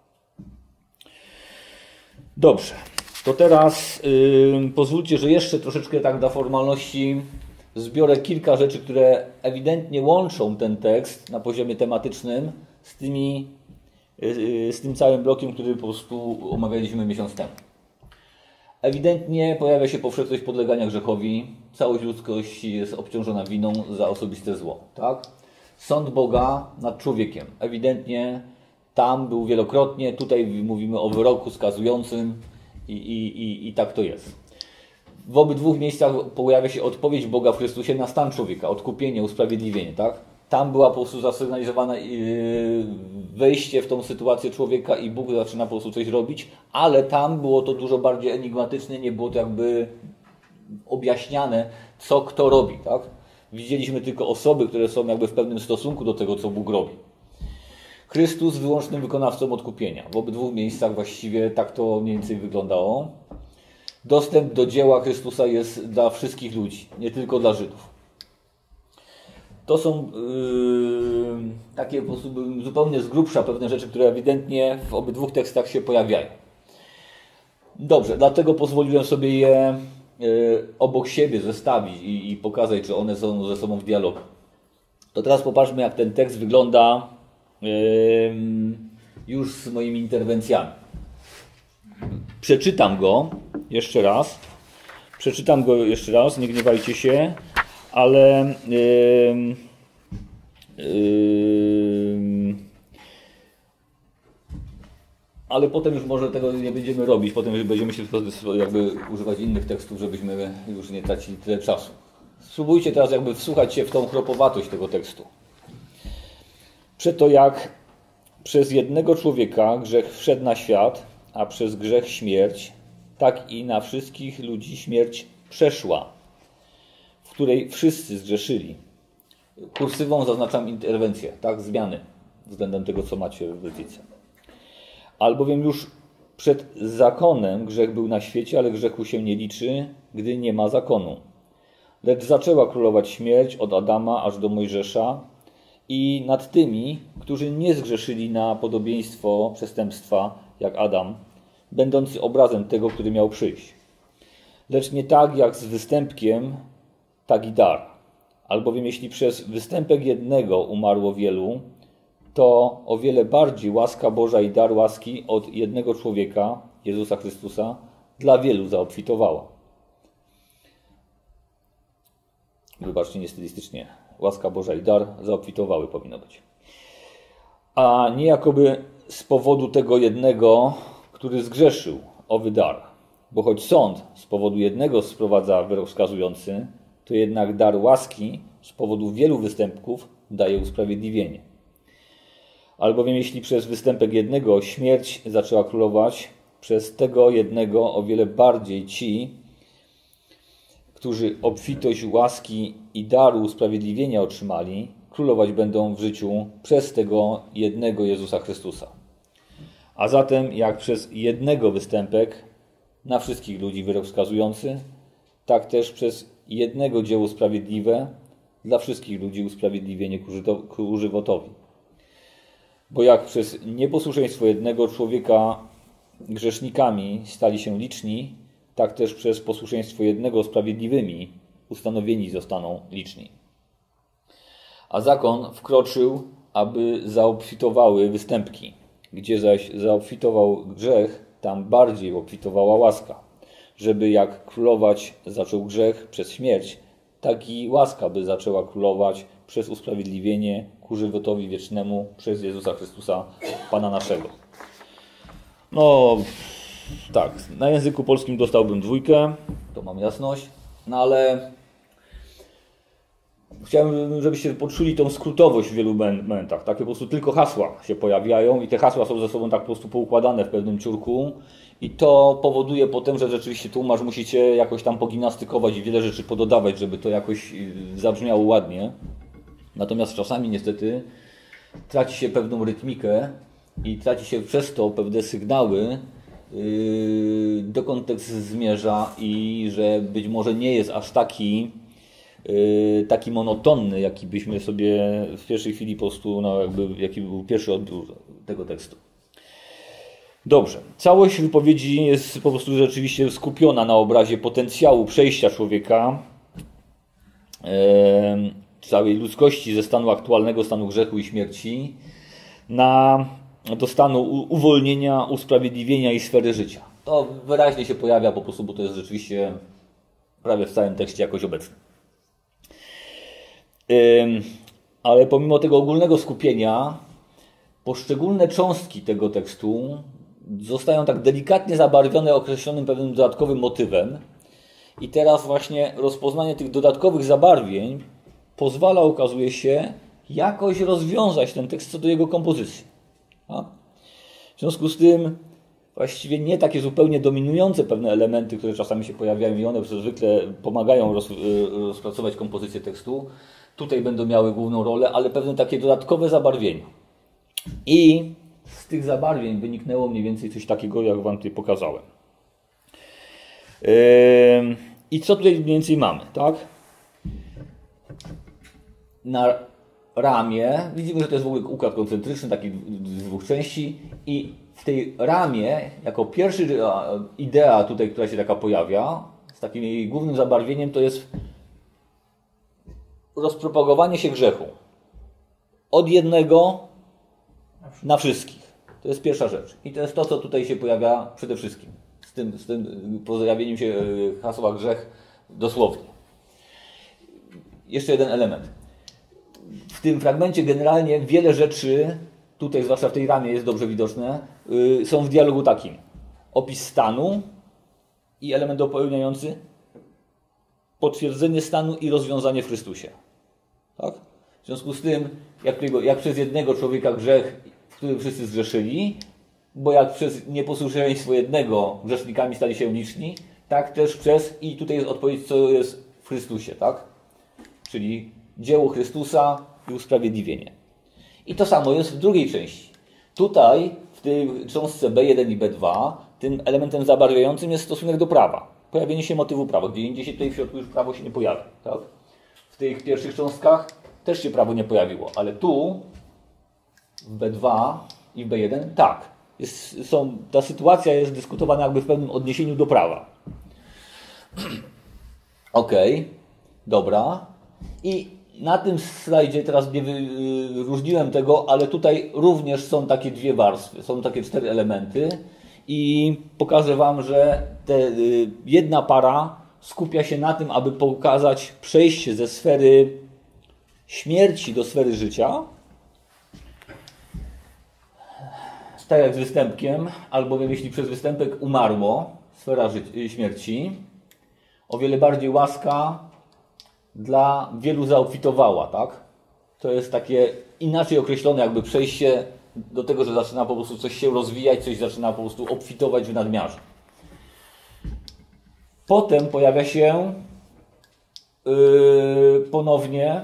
Dobrze, to teraz yy, pozwólcie, że jeszcze troszeczkę tak dla formalności zbiorę kilka rzeczy, które ewidentnie łączą ten tekst na poziomie tematycznym z, tymi, yy, z tym całym blokiem, który po prostu omawialiśmy miesiąc temu. Ewidentnie pojawia się powszechność podlegania grzechowi. Całość ludzkości jest obciążona winą za osobiste zło. Tak? Sąd Boga nad człowiekiem. Ewidentnie tam był wielokrotnie. Tutaj mówimy o wyroku skazującym i, i, i, i tak to jest. W obydwu miejscach pojawia się odpowiedź Boga w Chrystusie na stan człowieka. Odkupienie, usprawiedliwienie. Tak? Tam była po prostu zasygnalizowana wejście w tą sytuację człowieka i Bóg zaczyna po prostu coś robić, ale tam było to dużo bardziej enigmatyczne, nie było to jakby objaśniane, co kto robi. Tak? Widzieliśmy tylko osoby, które są jakby w pewnym stosunku do tego, co Bóg robi. Chrystus wyłącznym wykonawcą odkupienia. W obydwu miejscach właściwie tak to mniej więcej wyglądało. Dostęp do dzieła Chrystusa jest dla wszystkich ludzi, nie tylko dla Żydów. To są yy, takie po prostu zupełnie z grubsza pewne rzeczy, które ewidentnie w obydwu tekstach się pojawiają. Dobrze, dlatego pozwoliłem sobie je yy, obok siebie zestawić i, i pokazać, czy one są ze sobą w dialogu. To teraz popatrzmy, jak ten tekst wygląda yy, już z moimi interwencjami. Przeczytam go jeszcze raz. Przeczytam go jeszcze raz, nie gniewajcie się. Ale yy, yy, ale potem już może tego nie będziemy robić, potem już będziemy się jakby używać innych tekstów, żebyśmy już nie tracili tyle czasu. Spróbujcie teraz jakby wsłuchać się w tą chropowatość tego tekstu. Przeto jak przez jednego człowieka grzech wszedł na świat, a przez grzech śmierć, tak i na wszystkich ludzi śmierć przeszła, w której wszyscy zgrzeszyli. Kursywą zaznaczam interwencję, tak, zmiany względem tego, co macie w Lewicy. Albowiem już przed zakonem grzech był na świecie, ale grzechu się nie liczy, gdy nie ma zakonu. Lecz zaczęła królować śmierć od Adama aż do Mojżesza i nad tymi, którzy nie zgrzeszyli na podobieństwo przestępstwa, jak Adam, będący obrazem tego, który miał przyjść. Lecz nie tak jak z występkiem, tak i dar. Albowiem jeśli przez występek jednego umarło wielu, to o wiele bardziej łaska Boża i dar łaski od jednego człowieka, Jezusa Chrystusa, dla wielu zaobfitowała. Wybaczcie, nie stylistycznie. Łaska Boża i dar zaobfitowały powinno być. A nie jakoby z powodu tego jednego, który zgrzeszył, owy dar. Bo choć sąd z powodu jednego sprowadza wyrok skazujący, to jednak dar łaski z powodu wielu występków daje usprawiedliwienie. Albowiem jeśli przez występek jednego śmierć zaczęła królować, przez tego jednego o wiele bardziej ci, którzy obfitość łaski i daru usprawiedliwienia otrzymali, królować będą w życiu przez tego jednego Jezusa Chrystusa. A zatem jak przez jednego występek na wszystkich ludzi wyrok skazujący, tak też przez jednego dzieło sprawiedliwe dla wszystkich ludzi usprawiedliwienie ku żywotowi. Bo jak przez nieposłuszeństwo jednego człowieka grzesznikami stali się liczni, tak też przez posłuszeństwo jednego sprawiedliwymi ustanowieni zostaną liczni. A zakon wkroczył, aby zaobfitowały występki. Gdzie zaś zaobfitował grzech, tam bardziej obfitowała łaska. Żeby jak królować zaczął grzech przez śmierć, tak i łaska by zaczęła królować przez usprawiedliwienie ku żywotowi wiecznemu przez Jezusa Chrystusa, Pana naszego. No, tak, na języku polskim dostałbym dwójkę, to mam jasność, no ale chciałem, żebyście poczuli tą skrótowość w wielu momentach. Takie po prostu tylko hasła się pojawiają i te hasła są ze sobą tak po prostu poukładane w pewnym ciurku i to powoduje potem, że rzeczywiście tłumacz musicie jakoś tam pogimnastykować i wiele rzeczy pododawać, żeby to jakoś zabrzmiało ładnie. Natomiast czasami niestety traci się pewną rytmikę i traci się przez to pewne sygnały, yy, dokąd tekst zmierza i że być może nie jest aż taki, yy, taki monotonny, jaki byśmy sobie w pierwszej chwili po prostu, no jakby, jaki był pierwszy odbiór tego tekstu. Dobrze. Całość wypowiedzi jest po prostu rzeczywiście skupiona na obrazie potencjału przejścia człowieka, yy, całej ludzkości ze stanu aktualnego, stanu grzechu i śmierci, na, do stanu uwolnienia, usprawiedliwienia i sfery życia. To wyraźnie się pojawia po prostu, bo to jest rzeczywiście prawie w całym tekście jakoś obecne. Yy, ale pomimo tego ogólnego skupienia, poszczególne cząstki tego tekstu zostają tak delikatnie zabarwione określonym pewnym dodatkowym motywem i teraz właśnie rozpoznanie tych dodatkowych zabarwień pozwala, okazuje się, jakoś rozwiązać ten tekst co do jego kompozycji. A? W związku z tym właściwie nie takie zupełnie dominujące pewne elementy, które czasami się pojawiają i one zwykle pomagają roz, rozpracować kompozycję tekstu, tutaj będą miały główną rolę, ale pewne takie dodatkowe zabarwienia. I z tych zabarwień wyniknęło mniej więcej coś takiego, jak wam tutaj pokazałem. Yy, I co tutaj mniej więcej mamy, tak? Na ramię, widzimy, że to jest w ogóle układ koncentryczny, taki z dwóch części i w tej ramie, jako pierwszy idea tutaj, która się taka pojawia, z takim jej głównym zabarwieniem, to jest rozpropagowanie się grzechu. Od jednego na wszystkich. To jest pierwsza rzecz. I to jest to, co tutaj się pojawia przede wszystkim. Z tym, z tym pojawieniem się hasła grzech dosłownie. Jeszcze jeden element. W tym fragmencie generalnie wiele rzeczy, tutaj zwłaszcza w tej ramie jest dobrze widoczne, yy, są w dialogu takim. Opis stanu i element dopełniający potwierdzenie stanu i rozwiązanie w Chrystusie. Tak? W związku z tym, jak, jak przez jednego człowieka grzech którym wszyscy zgrzeszyli, bo jak przez nieposłuszeństwo jednego grzesznikami stali się liczni, tak też przez, i tutaj jest odpowiedź, co jest w Chrystusie, tak? Czyli dzieło Chrystusa i usprawiedliwienie. I to samo jest w drugiej części. Tutaj, w tej cząstce B jeden i B dwa, tym elementem zabarwiającym jest stosunek do prawa. Pojawienie się motywu prawa. Gdzie indziej się tutaj w środku już prawo się nie pojawia. Tak? W tych pierwszych cząstkach też się prawo nie pojawiło, ale tu w B dwa i w B jeden tak. Jest, są, ta sytuacja jest dyskutowana jakby w pewnym odniesieniu do prawa. Ok, dobra. I na tym slajdzie teraz nie wyróżniłem tego, ale tutaj również są takie dwie warstwy, są takie cztery elementy i pokażę Wam, że te, jedna para skupia się na tym, aby pokazać przejście ze sfery śmierci do sfery życia, tak jak z występkiem, albowiem jeśli przez występek umarło, sfera ży- śmierci, o wiele bardziej łaska dla wielu zaobfitowała, tak? To jest takie inaczej określone jakby przejście do tego, że zaczyna po prostu coś się rozwijać, coś zaczyna po prostu obfitować w nadmiarze. Potem pojawia się yy, ponownie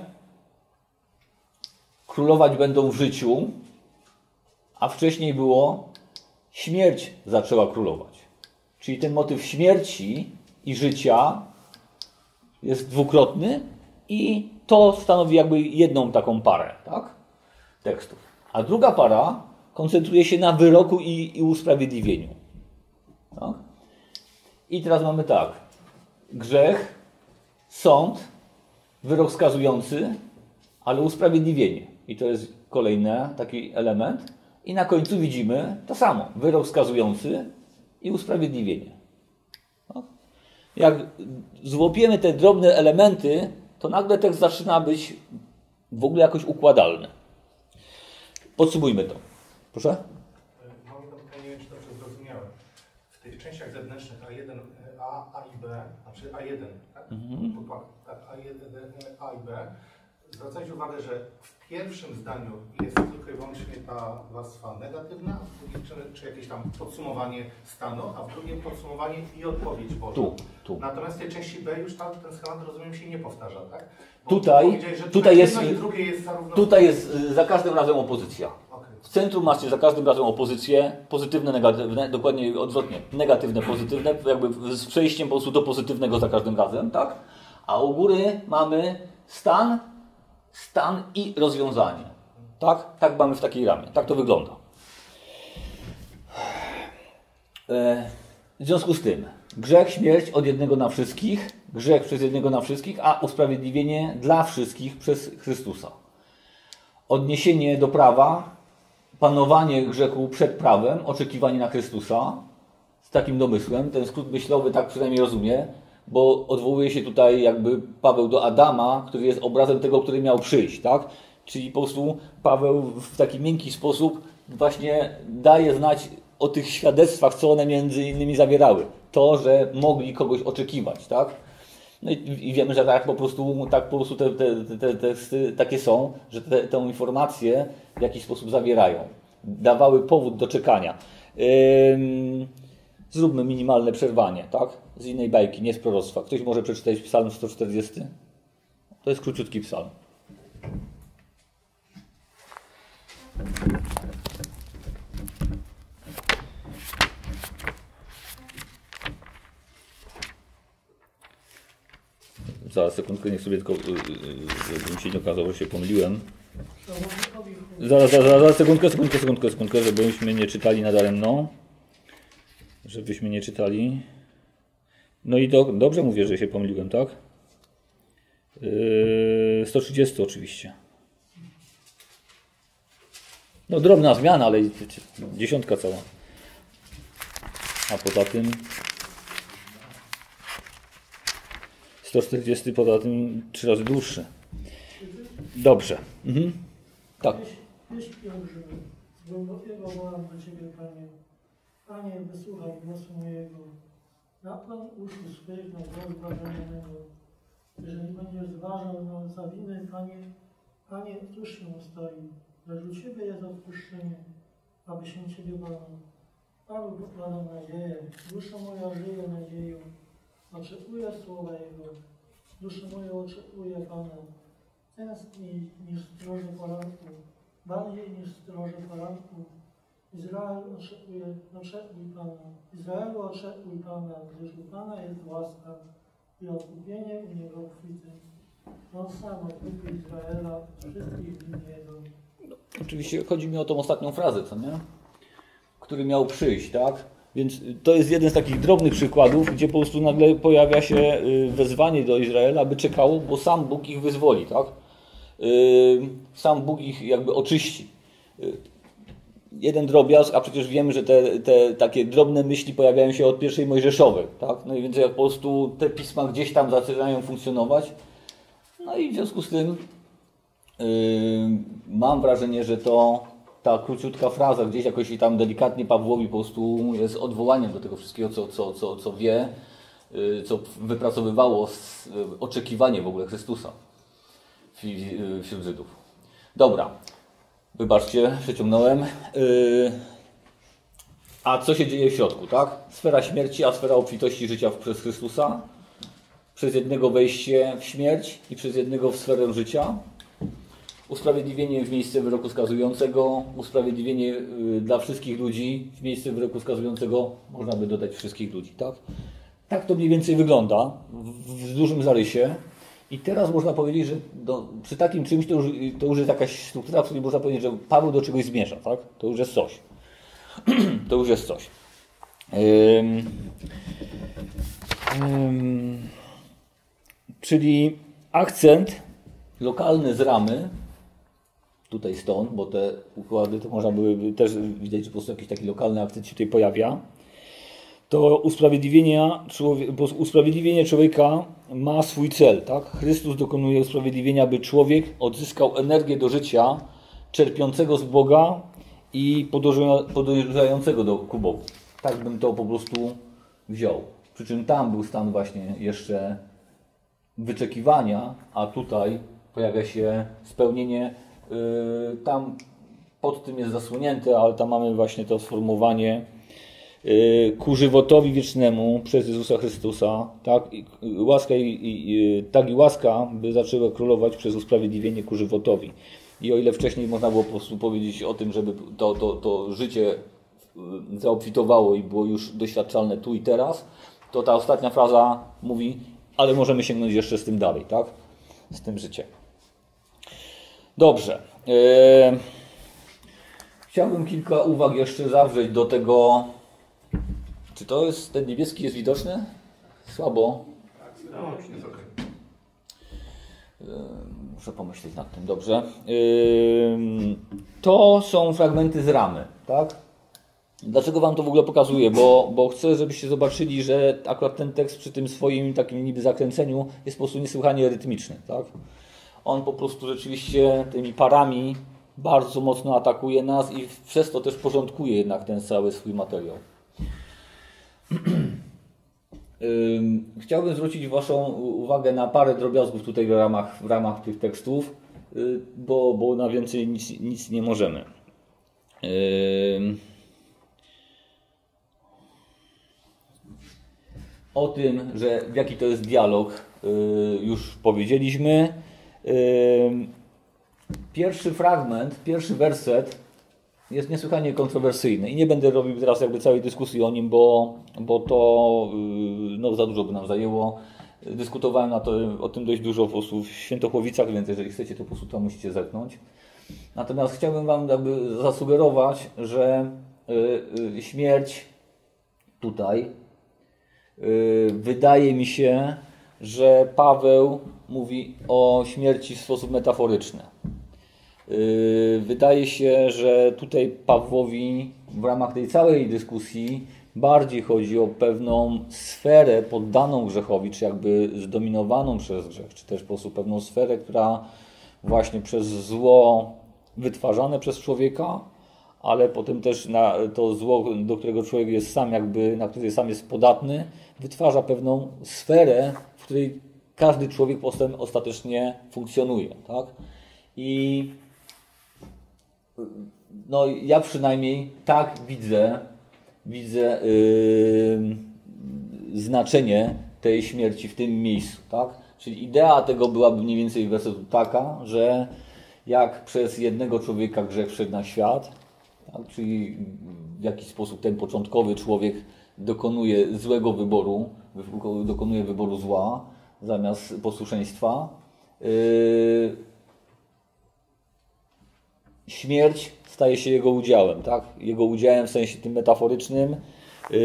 królować będą w życiu, a wcześniej było śmierć zaczęła królować. Czyli ten motyw śmierci i życia jest dwukrotny i to stanowi jakby jedną taką parę, tak? Tekstów. A druga para koncentruje się na wyroku i, i usprawiedliwieniu. Tak? I teraz mamy tak. Grzech, sąd, wyrok skazujący, ale usprawiedliwienie. I to jest kolejny taki element. I na końcu widzimy to samo. Wyrok skazujący i usprawiedliwienie. Tak? Jak złapiemy te drobne elementy, to nagle tekst zaczyna być w ogóle jakoś układalny. Podsumujmy to. Proszę? Mam jedno pytanie, nie wiem, czy dobrze zrozumiałem. W tych częściach zewnętrznych A jeden, A, A i B, znaczy A jeden, tak? Mhm. Tak, A jeden, A i B. Zwracajcie uwagę, że w pierwszym zdaniu jest tylko i wyłącznie ta warstwa negatywna, w drugim, czy, czy jakieś tam podsumowanie stanu, a w drugim podsumowanie i odpowiedź Boża. Tu, tu. Natomiast w tej części B już tam ten schemat, rozumiem, się nie powtarza, tak? Bo tutaj że tutaj jest, i drugie jest zarówno... tutaj jest za każdym razem opozycja. Okay. W centrum macie za każdym razem opozycję, pozytywne, negatywne, dokładnie odwrotnie, negatywne, pozytywne, jakby z przejściem po prostu do pozytywnego za każdym razem, tak? A u góry mamy stan, stan i rozwiązanie. Tak? Tak mamy w takiej ramie. Tak to wygląda. W związku z tym grzech, śmierć od jednego na wszystkich, grzech przez jednego na wszystkich, a usprawiedliwienie dla wszystkich przez Chrystusa. Odniesienie do prawa, panowanie grzechu przed prawem, oczekiwanie na Chrystusa z takim domysłem. Ten skrót myślowy tak przynajmniej rozumie, bo odwołuje się tutaj jakby Paweł do Adama, który jest obrazem tego, który miał przyjść, tak? Czyli po prostu Paweł w taki miękki sposób właśnie daje znać o tych świadectwach, co one między innymi zawierały. To, że mogli kogoś oczekiwać, tak? No i, i wiemy, że tak po prostu, tak po prostu te, te, te, te teksty takie są, że te, tę informację w jakiś sposób zawierają. Dawały powód do czekania. Ym, zróbmy minimalne przerwanie, tak? Z innej bajki, nie z proroctwa. Ktoś może przeczytać psalm sto czterdziesty? To jest króciutki psalm. Zaraz sekundkę, niech sobie tylko, żebym się nie okazało, że się pomyliłem. Zaraz, zaraz, zaraz, sekundkę, sekundkę, sekundkę, sekundkę, żebyśmy nie czytali nadaremno. Żebyśmy nie czytali. No i do, dobrze mówię, że się pomyliłem, tak? Yy, sto trzydzieści oczywiście. No drobna zmiana, ale dziesiątka cała. A poza tym sto czterdzieści poza tym trzy razy dłuższy. Dobrze. Mhm. Tak. Pieśń pielgrzymy, z głębokiego wołam do Ciebie, Panie. Panie, wysłuchaj głosu mojego. Nakłoń uszu swych na głos błagającego. Jeżeli będziesz zważał na za winy, Panie, Panie, cóż się stoi? Lecz u Ciebie jest odpuszczenie. aby się Ciebie bał. Panu pokładam nadzieję, dusza moja żyje nadzieją, oczekuje słowa Jego, dusza moja oczekuje Pana, tęskni niż stroże poranku, bardziej niż stroże poranku. Izrael oczekuje, oczekuj Pana, Izraelu oczekuj Pana, gdyż u Pana jest łaska i odkupienie u Niego obfite. On sam odkupi Izraela, wszystkich dni Jego. Oczywiście chodzi mi o tą ostatnią frazę, co nie? Który miał przyjść, tak? Więc to jest jeden z takich drobnych przykładów, gdzie po prostu nagle pojawia się wezwanie do Izraela, by czekało, bo sam Bóg ich wyzwoli, tak? Sam Bóg ich jakby oczyści. Jeden drobiazg, a przecież wiemy, że te, te takie drobne myśli pojawiają się od pierwszej Mojżeszowej, tak? No i więc jak po prostu te pisma gdzieś tam zaczynają funkcjonować, no i w związku z tym yy, mam wrażenie, że to ta króciutka fraza gdzieś jakoś i tam delikatnie Pawłowi po prostu jest odwołaniem do tego wszystkiego, co, co, co, co wie, yy, co wypracowywało z, yy, oczekiwanie w ogóle Chrystusa wśród Żydów. Dobra. Wybaczcie, przeciągnąłem. Yy, a co się dzieje w środku, tak? Sfera śmierci, a sfera obfitości życia przez Chrystusa. Przez jednego wejście w śmierć i przez jednego w sferę życia. Usprawiedliwienie w miejsce wyroku skazującego. Usprawiedliwienie yy, dla wszystkich ludzi w miejsce wyroku skazującego. Można by dodać wszystkich ludzi, tak? Tak to mniej więcej wygląda w, w dużym zarysie. I teraz można powiedzieć, że do, przy takim czymś to już, to już jest jakaś struktura, w której można powiedzieć, że Paweł do czegoś zmierza, tak? To już jest coś. To już jest coś. Ym, ym, czyli akcent lokalny z ramy, tutaj stąd, bo te układy to można były też widać, że po prostu jakiś taki lokalny akcent się tutaj pojawia. To usprawiedliwienia, usprawiedliwienie człowieka ma swój cel, tak? Chrystus dokonuje usprawiedliwienia, by człowiek odzyskał energię do życia, czerpiącego z Boga i podążającego do ku Bogu. Tak bym to po prostu wziął. Przy czym tam był stan właśnie jeszcze wyczekiwania, a tutaj pojawia się spełnienie, yy, tam pod tym jest zasłonięte, ale tam mamy właśnie to sformułowanie ku żywotowi wiecznemu przez Jezusa Chrystusa, tak? I łaska i, i, tak i łaska, by zaczęła królować przez usprawiedliwienie ku żywotowi. I o ile wcześniej można było po prostu powiedzieć o tym, żeby to, to, to życie zaobfitowało i było już doświadczalne tu i teraz, to ta ostatnia fraza mówi, ale możemy sięgnąć jeszcze z tym dalej, tak? Z tym życiem. Dobrze. Eee, chciałbym kilka uwag jeszcze zawrzeć do tego. Czy to jest, ten niebieski jest widoczny? Słabo. No, jest okej. Muszę pomyśleć nad tym, dobrze. To są fragmenty z ramy, tak? Dlaczego Wam to w ogóle pokazuję? Bo, bo chcę, żebyście zobaczyli, że akurat ten tekst przy tym swoim takim niby zakręceniu jest po prostu niesłychanie rytmiczny, tak? On po prostu rzeczywiście tymi parami bardzo mocno atakuje nas i przez to też porządkuje jednak ten cały swój materiał. Chciałbym zwrócić Waszą uwagę na parę drobiazgów tutaj w ramach, w ramach tych tekstów, bo, bo na więcej nic, nic nie możemy. O tym, że jaki to jest dialog, już powiedzieliśmy. Pierwszy fragment, pierwszy werset jest niesłychanie kontrowersyjny i nie będę robił teraz jakby całej dyskusji o nim, bo, bo to no, za dużo by nam zajęło. Dyskutowałem na to, o tym dość dużo po prostu w Świętochłowicach, więc jeżeli chcecie, to po prostu tam musicie zerknąć. Natomiast chciałbym Wam jakby zasugerować, że y, y, śmierć tutaj y, wydaje mi się, że Paweł mówi o śmierci w sposób metaforyczny. Wydaje się, że tutaj Pawłowi w ramach tej całej dyskusji bardziej chodzi o pewną sferę poddaną grzechowi, czy jakby zdominowaną przez grzech, czy też po prostu pewną sferę, która właśnie przez zło wytwarzane przez człowieka, ale potem też na to zło, do którego człowiek jest sam jakby, na które sam jest podatny, wytwarza pewną sferę, w której każdy człowiek potem ostatecznie funkcjonuje, tak? I no ja przynajmniej tak widzę, widzę yy, znaczenie tej śmierci w tym miejscu, tak? Czyli idea tego byłaby mniej więcej wersetu taka, że jak przez jednego człowieka grzech wszedł na świat, tak? Czyli w jakiś sposób ten początkowy człowiek dokonuje złego wyboru, dokonuje wyboru zła zamiast posłuszeństwa, yy, śmierć staje się jego udziałem, tak? Jego udziałem w sensie tym metaforycznym yy,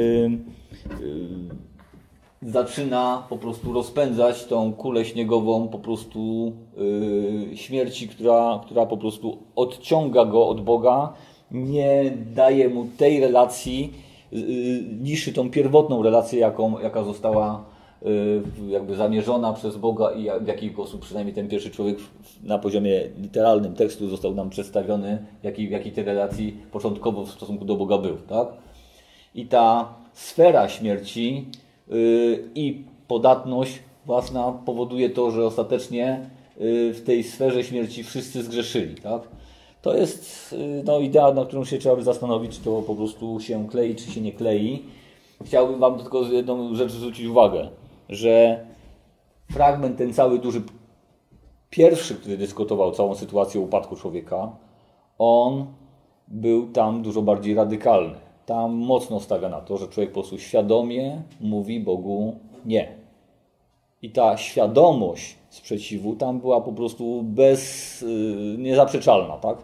yy, zaczyna po prostu rozpędzać tą kulę śniegową po prostu yy, śmierci, która, która po prostu odciąga go od Boga, nie daje mu tej relacji, yy, niszczy tą pierwotną relację, jaką, jaka została jakby zamierzona przez Boga i w jaki sposób przynajmniej ten pierwszy człowiek na poziomie literalnym tekstu został nam przedstawiony, jaki, w jakiej tej relacji początkowo w stosunku do Boga był. Tak? I ta sfera śmierci yy, i podatność własna powoduje to, że ostatecznie yy, w tej sferze śmierci wszyscy zgrzeszyli. Tak? To jest yy, no, idea, na którą się trzeba by zastanowić, czy to po prostu się klei, czy się nie klei. Chciałbym Wam tylko jedną rzecz zwrócić uwagę, że fragment ten cały duży, pierwszy, który dyskutował całą sytuację upadku człowieka, on był tam dużo bardziej radykalny. Tam mocno stawia na to, że człowiek po prostu świadomie mówi Bogu nie. I ta świadomość sprzeciwu tam była po prostu bez, yy, niezaprzeczalna. Tak?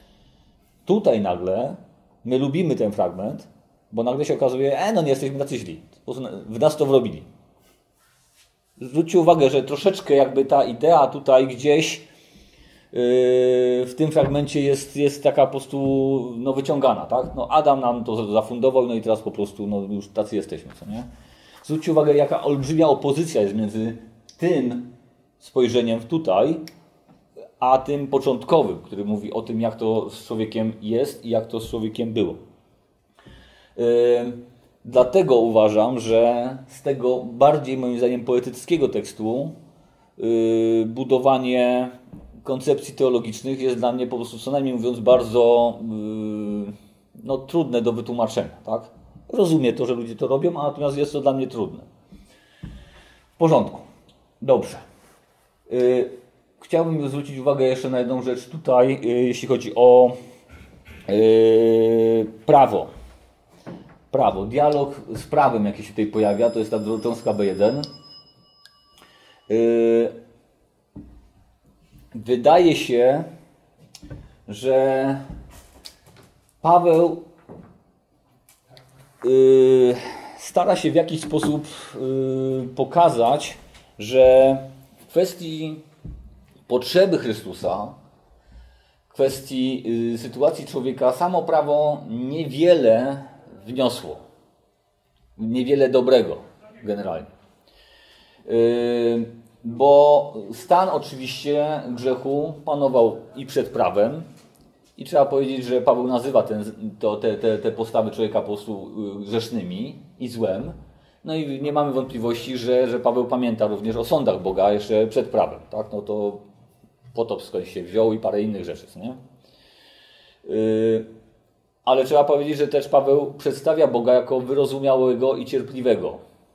Tutaj nagle my lubimy ten fragment, bo nagle się okazuje, e no nie jesteśmy tacy źli. W nas to wrobili. Zwróćcie uwagę, że troszeczkę jakby ta idea tutaj gdzieś yy, w tym fragmencie jest, jest taka po prostu no, wyciągana. Tak? No, Adam nam to zafundował, no i teraz po prostu no, już tacy jesteśmy. Co nie? Zwróćcie uwagę, jaka olbrzymia opozycja jest między tym spojrzeniem tutaj, a tym początkowym, który mówi o tym, jak to z człowiekiem jest i jak to z człowiekiem było. Yy, dlatego uważam, że z tego bardziej moim zdaniem poetyckiego tekstu yy, budowanie koncepcji teologicznych jest dla mnie po prostu co najmniej mówiąc bardzo yy, no, trudne do wytłumaczenia. Tak? Rozumiem to, że ludzie to robią, a natomiast jest to dla mnie trudne. W porządku. Dobrze. Yy, chciałbym zwrócić uwagę jeszcze na jedną rzecz tutaj, yy, jeśli chodzi o yy, prawo. Prawo. Dialog z prawem, jaki się tutaj pojawia, to jest ta cząstka B jeden. Yy, wydaje się, że Paweł yy, stara się w jakiś sposób yy, pokazać, że w kwestii potrzeby Chrystusa, w kwestii yy, sytuacji człowieka, samo prawo niewiele wniosło. Niewiele dobrego generalnie. Yy, bo stan oczywiście grzechu panował i przed prawem i trzeba powiedzieć, że Paweł nazywa ten, to, te, te, te postawy człowieka po prostu grzesznymi i złem. No i nie mamy wątpliwości, że, że Paweł pamięta również o sądach Boga jeszcze przed prawem. Tak? No to potop skąd się wziął i parę innych rzeczy. Nie? Yy, Ale trzeba powiedzieć, że też Paweł przedstawia Boga jako wyrozumiałego i cierpliwego.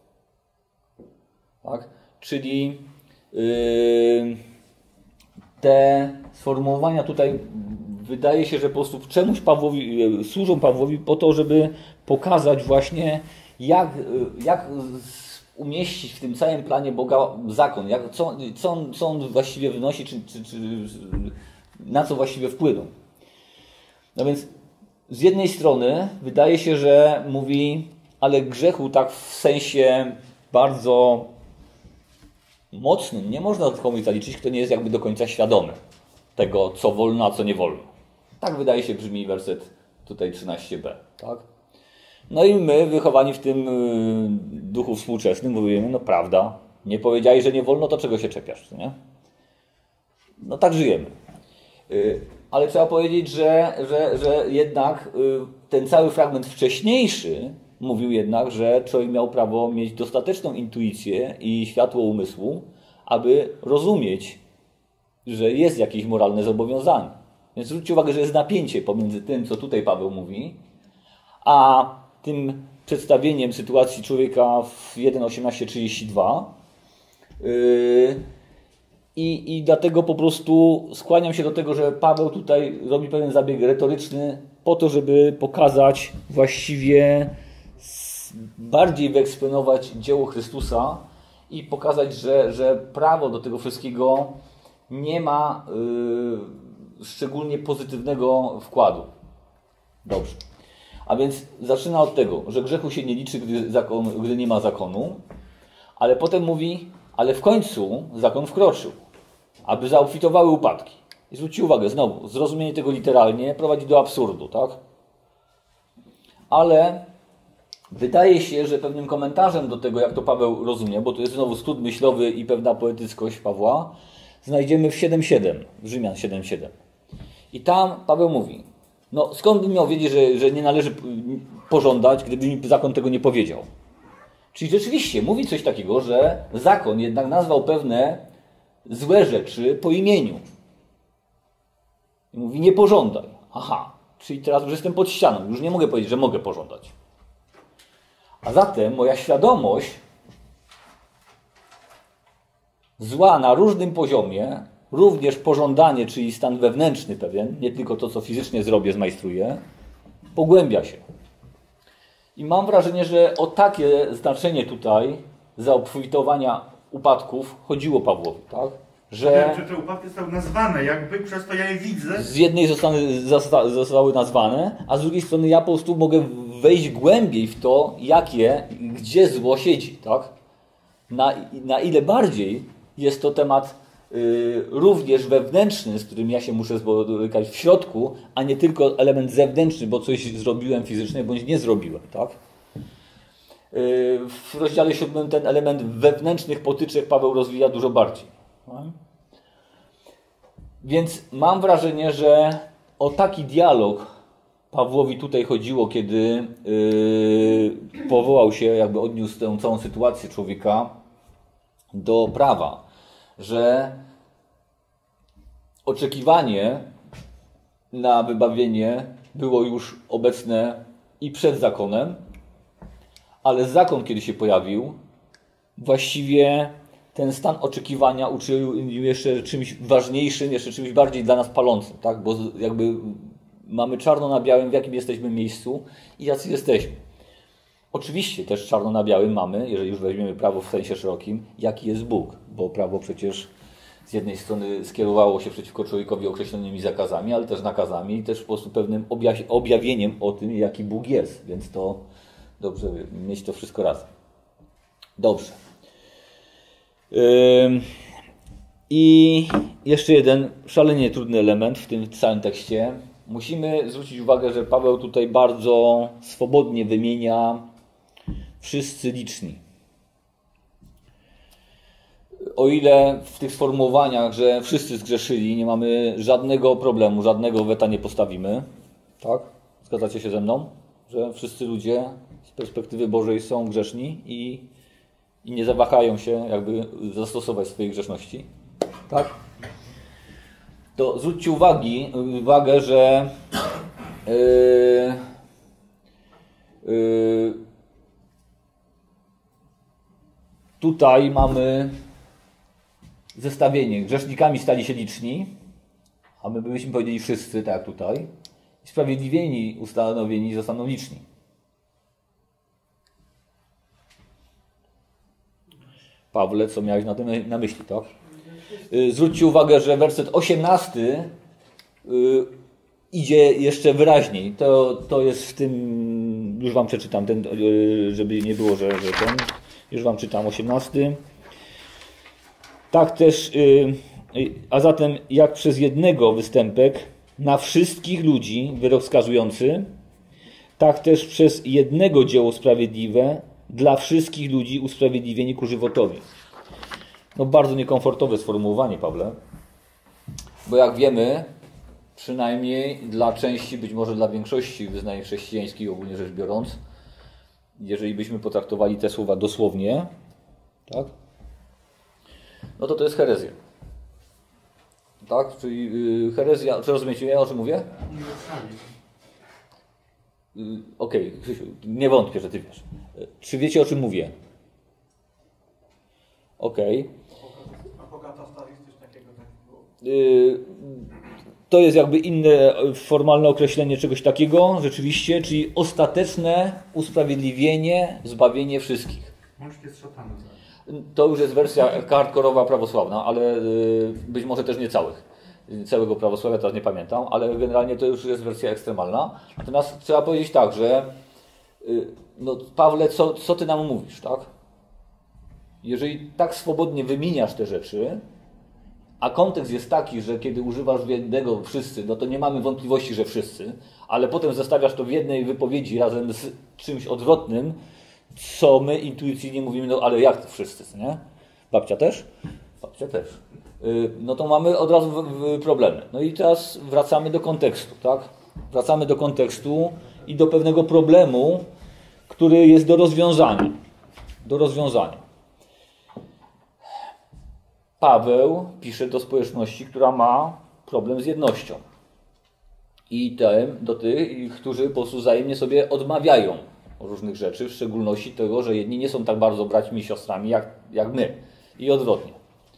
Tak? Czyli yy, te sformułowania tutaj wydaje się, że po prostu czemuś Pawłowi, służą Pawłowi po to, żeby pokazać właśnie jak, jak umieścić w tym całym planie Boga zakon, jak, co, co, on, co on właściwie wynosi, czy, czy, czy na co właściwie wpłyną. No więc z jednej strony wydaje się, że mówi, ale grzechu tak w sensie bardzo mocnym nie można komuś zaliczyć, kto nie jest jakby do końca świadomy tego, co wolno, a co nie wolno. Tak wydaje się brzmi werset tutaj trzynaście b. Tak? No i my, wychowani w tym duchu współczesnym, mówimy, no prawda, nie powiedziałeś, że nie wolno, to czego się czepiasz, nie? No tak żyjemy. Ale trzeba powiedzieć, że, że, że jednak ten cały fragment wcześniejszy mówił jednak, że człowiek miał prawo mieć dostateczną intuicję i światło umysłu, aby rozumieć, że jest jakieś moralne zobowiązanie. Więc zwróćcie uwagę, że jest napięcie pomiędzy tym, co tutaj Paweł mówi, a tym przedstawieniem sytuacji człowieka w jeden osiemnaście trzydzieści dwa. Yy, i, I dlatego po prostu skłaniam się do tego, że Paweł tutaj robi pewien zabieg retoryczny po to, żeby pokazać właściwie, bardziej wyeksponować dzieło Chrystusa i pokazać, że, że prawo do tego wszystkiego nie ma yy, szczególnie pozytywnego wkładu. Dobrze. A więc zaczyna od tego, że grzechu się nie liczy, gdy, zakon, gdy nie ma zakonu, ale potem mówi, ale w końcu zakon wkroczył, aby zaobfitowały upadki. I zwróćcie uwagę, znowu, zrozumienie tego literalnie prowadzi do absurdu, tak? Ale wydaje się, że pewnym komentarzem do tego, jak to Paweł rozumie, bo to jest znowu skrót myślowy i pewna poetyckość Pawła, znajdziemy w siedem siedem, w Rzymian siedem siedem. I tam Paweł mówi, no skąd bym miał wiedzieć, że, że nie należy pożądać, gdyby mi zakon tego nie powiedział? Czyli rzeczywiście mówi coś takiego, że zakon jednak nazwał pewne złe rzeczy po imieniu. I mówi, nie pożądaj. Aha, czyli teraz już jestem pod ścianą, już nie mogę powiedzieć, że mogę pożądać. A zatem moja świadomość zła na różnym poziomie, również pożądanie, czyli stan wewnętrzny pewien, nie tylko to, co fizycznie zrobię, zmajstruję, pogłębia się. I mam wrażenie, że o takie znaczenie tutaj zaobfitowania upadków chodziło Pawłowi, tak? Że Że te upadki zostały nazwane, jakby przez to ja je widzę. Z jednej zostały, zostały nazwane, a z drugiej strony ja po prostu mogę wejść głębiej w to, jakie, gdzie zło siedzi, tak? Na, na ile bardziej jest to temat y, również wewnętrzny, z którym ja się muszę borykać w środku, a nie tylko element zewnętrzny, bo coś zrobiłem fizycznie, bądź nie zrobiłem, tak? Y, w rozdziale siódmym ten element wewnętrznych potyczek Paweł rozwija dużo bardziej. Tak? Więc mam wrażenie, że o taki dialog Pawłowi tutaj chodziło, kiedy yy, powołał się, jakby odniósł tę całą sytuację człowieka do prawa, że oczekiwanie na wybawienie było już obecne i przed zakonem, ale zakon, kiedy się pojawił, właściwie ten stan oczekiwania uczynił jeszcze czymś ważniejszym, jeszcze czymś bardziej dla nas palącym, tak? Bo jakby mamy czarno na białym, w jakim jesteśmy miejscu i jacy jesteśmy. Oczywiście też czarno na białym mamy, jeżeli już weźmiemy prawo w sensie szerokim, jaki jest Bóg, bo prawo przecież z jednej strony skierowało się przeciwko człowiekowi określonymi zakazami, ale też nakazami i też po prostu pewnym objawieniem o tym, jaki Bóg jest, więc to dobrze mieć to wszystko razem. Dobrze. I jeszcze jeden szalenie trudny element w tym całym tekście. Musimy zwrócić uwagę, że Paweł tutaj bardzo swobodnie wymienia wszyscy liczni. O ile w tych sformułowaniach, że wszyscy zgrzeszyli, nie mamy żadnego problemu, żadnego weta nie postawimy. Tak? Zgadzacie się ze mną? Że wszyscy ludzie z perspektywy Bożej są grzeszni i I nie zawahają się jakby zastosować swojej grzeszności. Tak? To zwróćcie uwagi, uwagę, że yy, yy, tutaj mamy zestawienie. Grzesznikami stali się liczni, a my byśmy powiedzieli wszyscy, tak jak tutaj. I sprawiedliwieni, ustanowieni zostaną liczni. Pawle, co miałeś na, tym, na myśli, tak? Zwróćcie uwagę, że werset osiemnasty yy, idzie jeszcze wyraźniej. To, to jest w tym, już wam przeczytam, ten, yy, żeby nie było, że, że ten, już wam czytam osiemnasty. Tak też, yy, a zatem jak przez jednego występek na wszystkich ludzi wyrok skazujący, tak też przez jednego dzieło sprawiedliwe dla wszystkich ludzi usprawiedliwieni ku żywotowi. No bardzo niekomfortowe sformułowanie, Pawle. Bo jak wiemy, przynajmniej dla części, być może dla większości wyznań chrześcijańskich, ogólnie rzecz biorąc, jeżeli byśmy potraktowali te słowa dosłownie, tak? No to to jest herezja. Tak? Czyli yy, herezja, czy rozumiecie, o czym mówię? Yy, Okej, okay. Krzysiu, nie wątpię, że ty wiesz. Yy, czy wiecie, o czym mówię? Okej. Okay. Apokatastasis, coś takiego tak było. Yy, to jest jakby inne formalne określenie czegoś takiego, rzeczywiście, czyli ostateczne usprawiedliwienie, zbawienie wszystkich. Łącznie z szatanem. To już jest wersja hardkorowa prawosławna, ale yy, być może też nie całych. Całego prawosławia teraz nie pamiętam, ale generalnie to już jest wersja ekstremalna. Natomiast trzeba powiedzieć tak, że yy, no Pawle, co, co ty nam mówisz, tak? Jeżeli tak swobodnie wymieniasz te rzeczy, a kontekst jest taki, że kiedy używasz jednego wszyscy, no to nie mamy wątpliwości, że wszyscy, ale potem zestawiasz to w jednej wypowiedzi razem z czymś odwrotnym, co my intuicyjnie mówimy, no ale jak to wszyscy, nie? Babcia też? Babcia też. Yy, no to mamy od razu w, w problemy. No i teraz wracamy do kontekstu, tak? Wracamy do kontekstu i do pewnego problemu, który jest do rozwiązania. Do rozwiązania. Paweł pisze do społeczności, która ma problem z jednością. I tem, do tych, którzy po prostu wzajemnie sobie odmawiają różnych rzeczy, w szczególności tego, że jedni nie są tak bardzo braćmi i siostrami jak, jak my. I odwrotnie.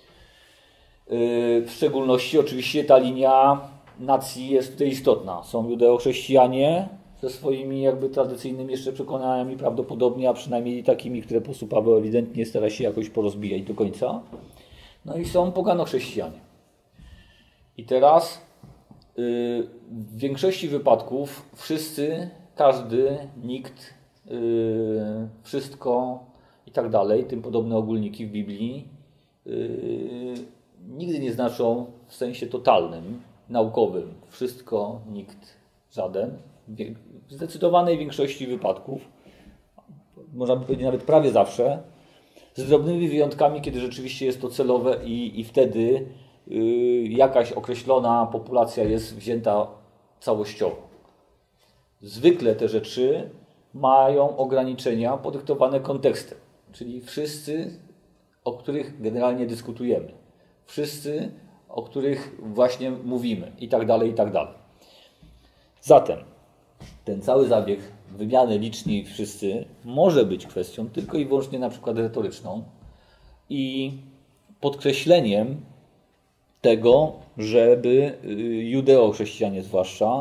Yy, w szczególności oczywiście ta linia nacji jest tutaj istotna. Są judeochrześcijanie ze swoimi jakby tradycyjnymi jeszcze przekonaniami prawdopodobnie, a przynajmniej takimi, które po prostu Paweł ewidentnie stara się jakoś porozbijać do końca. No i są pogano-chrześcijanie. I teraz yy, w większości wypadków wszyscy, każdy, nikt, yy, wszystko i tak dalej, tym podobne ogólniki w Biblii yy, nigdy nie znaczą w sensie totalnym, naukowym. Wszystko, nikt, żaden. W zdecydowanej większości wypadków, można by powiedzieć nawet prawie zawsze, z drobnymi wyjątkami, kiedy rzeczywiście jest to celowe i, i wtedy yy, jakaś określona populacja jest wzięta całościowo. Zwykle te rzeczy mają ograniczenia podyktowane kontekstem, czyli wszyscy, o których generalnie dyskutujemy, wszyscy, o których właśnie mówimy i tak dalej, i tak dalej. Zatem ten cały zabieg wymiany liczni wszyscy może być kwestią tylko i wyłącznie na przykład retoryczną i podkreśleniem tego, żeby judeo-chrześcijanie zwłaszcza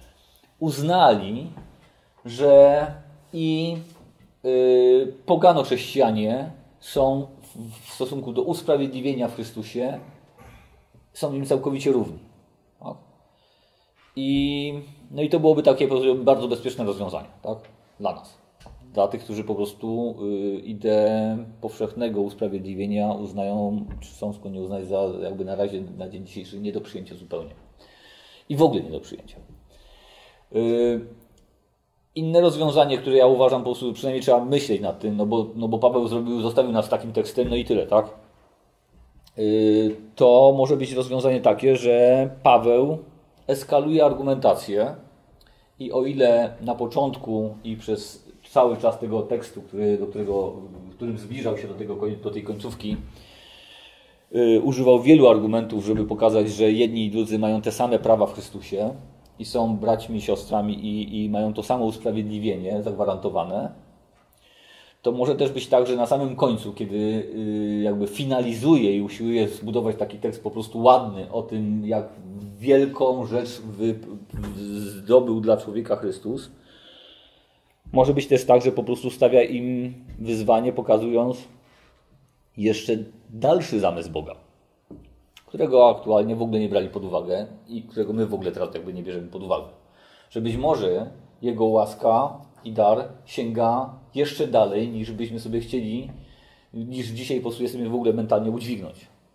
uznali, że i y, pogano-chrześcijanie są w stosunku do usprawiedliwienia w Chrystusie są im całkowicie równi. Tak? I, no i to byłoby takie bardzo bezpieczne rozwiązanie, tak? Dla nas. Dla tych, którzy po prostu y, ideę powszechnego usprawiedliwienia uznają, czy są skłonni uznać za jakby na razie, na dzień dzisiejszy nie do przyjęcia zupełnie. I w ogóle nie do przyjęcia. Y, inne rozwiązanie, które ja uważam, po prostu przynajmniej trzeba myśleć nad tym, no bo, no bo Paweł zrobił, zostawił nas takim tekstem, no i tyle, tak? Y, to może być rozwiązanie takie, że Paweł eskaluje argumentację i o ile na początku i przez cały czas tego tekstu, który, do którego, którym zbliżał się do, tego, do tej końcówki, yy, używał wielu argumentów, żeby pokazać, że jedni i drudzy mają te same prawa w Chrystusie i są braćmi i siostrami i, i mają to samo usprawiedliwienie zagwarantowane, to może też być tak, że na samym końcu, kiedy yy, jakby finalizuje i usiłuje zbudować taki tekst po prostu ładny o tym, jak wielką rzecz wy, zdobył dla człowieka Chrystus, może być też tak, że po prostu stawia im wyzwanie, pokazując jeszcze dalszy zamysł Boga, którego aktualnie w ogóle nie brali pod uwagę i którego my w ogóle teraz jakby nie bierzemy pod uwagę. Że być może Jego łaska i dar sięga jeszcze dalej, niż byśmy sobie chcieli, niż dzisiaj po prostu jesteśmy w ogóle mentalnie udźwignąć.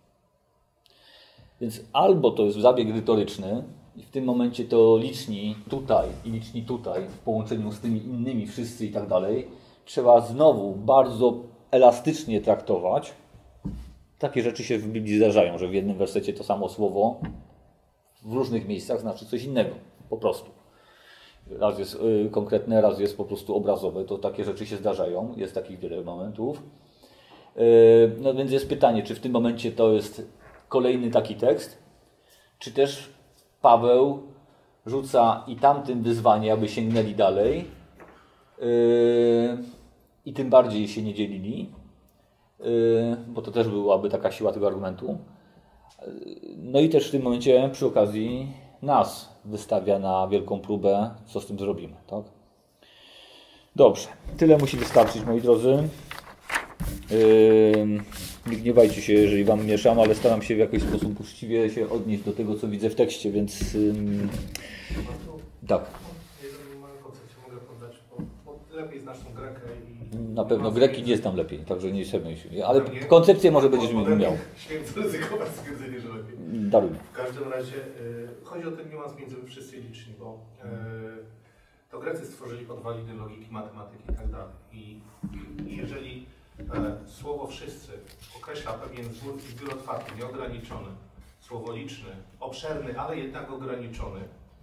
Więc albo to jest zabieg retoryczny i w tym momencie to liczni tutaj i liczni tutaj w połączeniu z tymi innymi wszyscy i tak dalej trzeba znowu bardzo elastycznie traktować. Takie rzeczy się w Biblii zdarzają, że w jednym wersecie to samo słowo w różnych miejscach znaczy coś innego, po prostu. Raz jest y, konkretne, raz jest po prostu obrazowe, to takie rzeczy się zdarzają, jest takich wiele momentów. Y, no więc jest pytanie, czy w tym momencie to jest kolejny taki tekst, czy też Paweł rzuca i tamtym wyzwanie, aby sięgnęli dalej yy, i tym bardziej się nie dzielili, yy, bo to też byłaby taka siła tego argumentu. No i też w tym momencie przy okazji nas wystawia na wielką próbę, co z tym zrobimy. Tak? Dobrze, tyle musi wystarczyć, moi drodzy. Yy, nie gniewajcie się, jeżeli wam mieszam, ale staram się w jakiś sposób uczciwie się odnieść do tego, co widzę w tekście, więc yy, tak. Jeden mały koncepcję mogę podać, bo, bo lepiej znasz tą Grekę i... Na pewno Greki nie znam lepiej, także nie przejmuj się. Ale koncepcję może będziesz miał. Śmiem ryzykować stwierdzenie, że lepiej. Daruj. W każdym razie y, chodzi o ten niuans między wszyscy liczni, bo y, to Grecy stworzyli podwaliny logiki, matematyki i tak dalej. I, i jeżeli e, słowo wszyscy określa pewien zbiór, zbiór otwarty, nieograniczony, słowo liczny, obszerny, ale jednak ograniczony,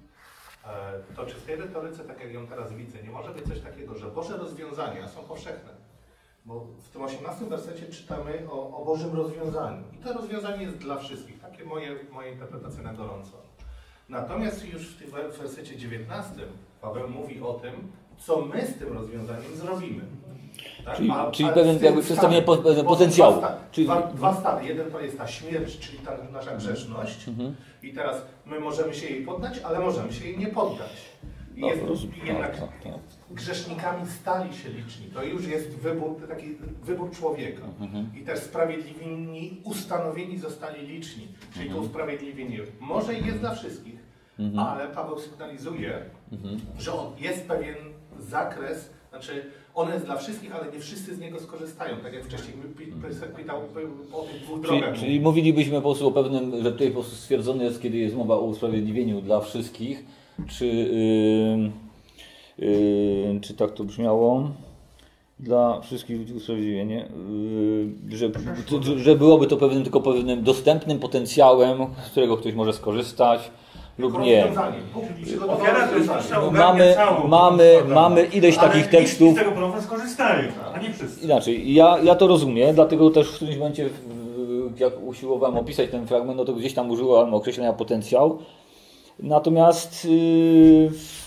e, to czy w tej retoryce, tak jak ją teraz widzę, nie może być coś takiego, że Boże rozwiązania są powszechne? Bo w tym osiemnastym wersecie czytamy o, o Bożym rozwiązaniu. I to rozwiązanie jest dla wszystkich. Takie moje, moje interpretacje na gorąco. Natomiast już w tym wersecie dziewiętnastym Paweł mówi o tym, co my z tym rozwiązaniem zrobimy. Tak? Czyli, a, czyli a pewien jakby przedstawienie po, potencjału. Dwa, czyli... dwa, dwa stany. Jeden to jest ta śmierć, czyli ta nasza grzeszność. Mhm. I teraz my możemy się jej poddać, ale możemy się jej nie poddać. I No, jest, rozumiem. jednak Tak, tak. grzesznikami stali się liczni. To już jest wybór, taki wybór człowieka. Mhm. I też sprawiedliwi ustanowieni zostali liczni. Czyli Mhm. to usprawiedliwienie może i jest dla wszystkich, Mhm. ale Paweł sygnalizuje, Mhm. że on jest pewien zakres, znaczy on jest dla wszystkich, ale nie wszyscy z niego skorzystają. Tak jak wcześniej pytał o tych dwóch Czyli, drogach. czyli mówilibyśmy po prostu o pewnym, że tutaj po prostu stwierdzone jest, kiedy jest mowa o usprawiedliwieniu dla wszystkich, czy, yy, yy, czy tak to brzmiało? Dla wszystkich ludzi usprawiedliwienie, yy, że, że byłoby to pewnym, tylko pewnym dostępnym potencjałem, z którego ktoś może skorzystać lub nie. Ofiara to jest nasza Mamy, mamy, mamy ileś takich tekstów. Z tego prawa skorzystają, a nie wszyscy. Inaczej, ja, ja to rozumiem, dlatego też w którymś momencie, jak usiłowałem opisać ten fragment, no to gdzieś tam użyłem określenia potencjał. Natomiast yy,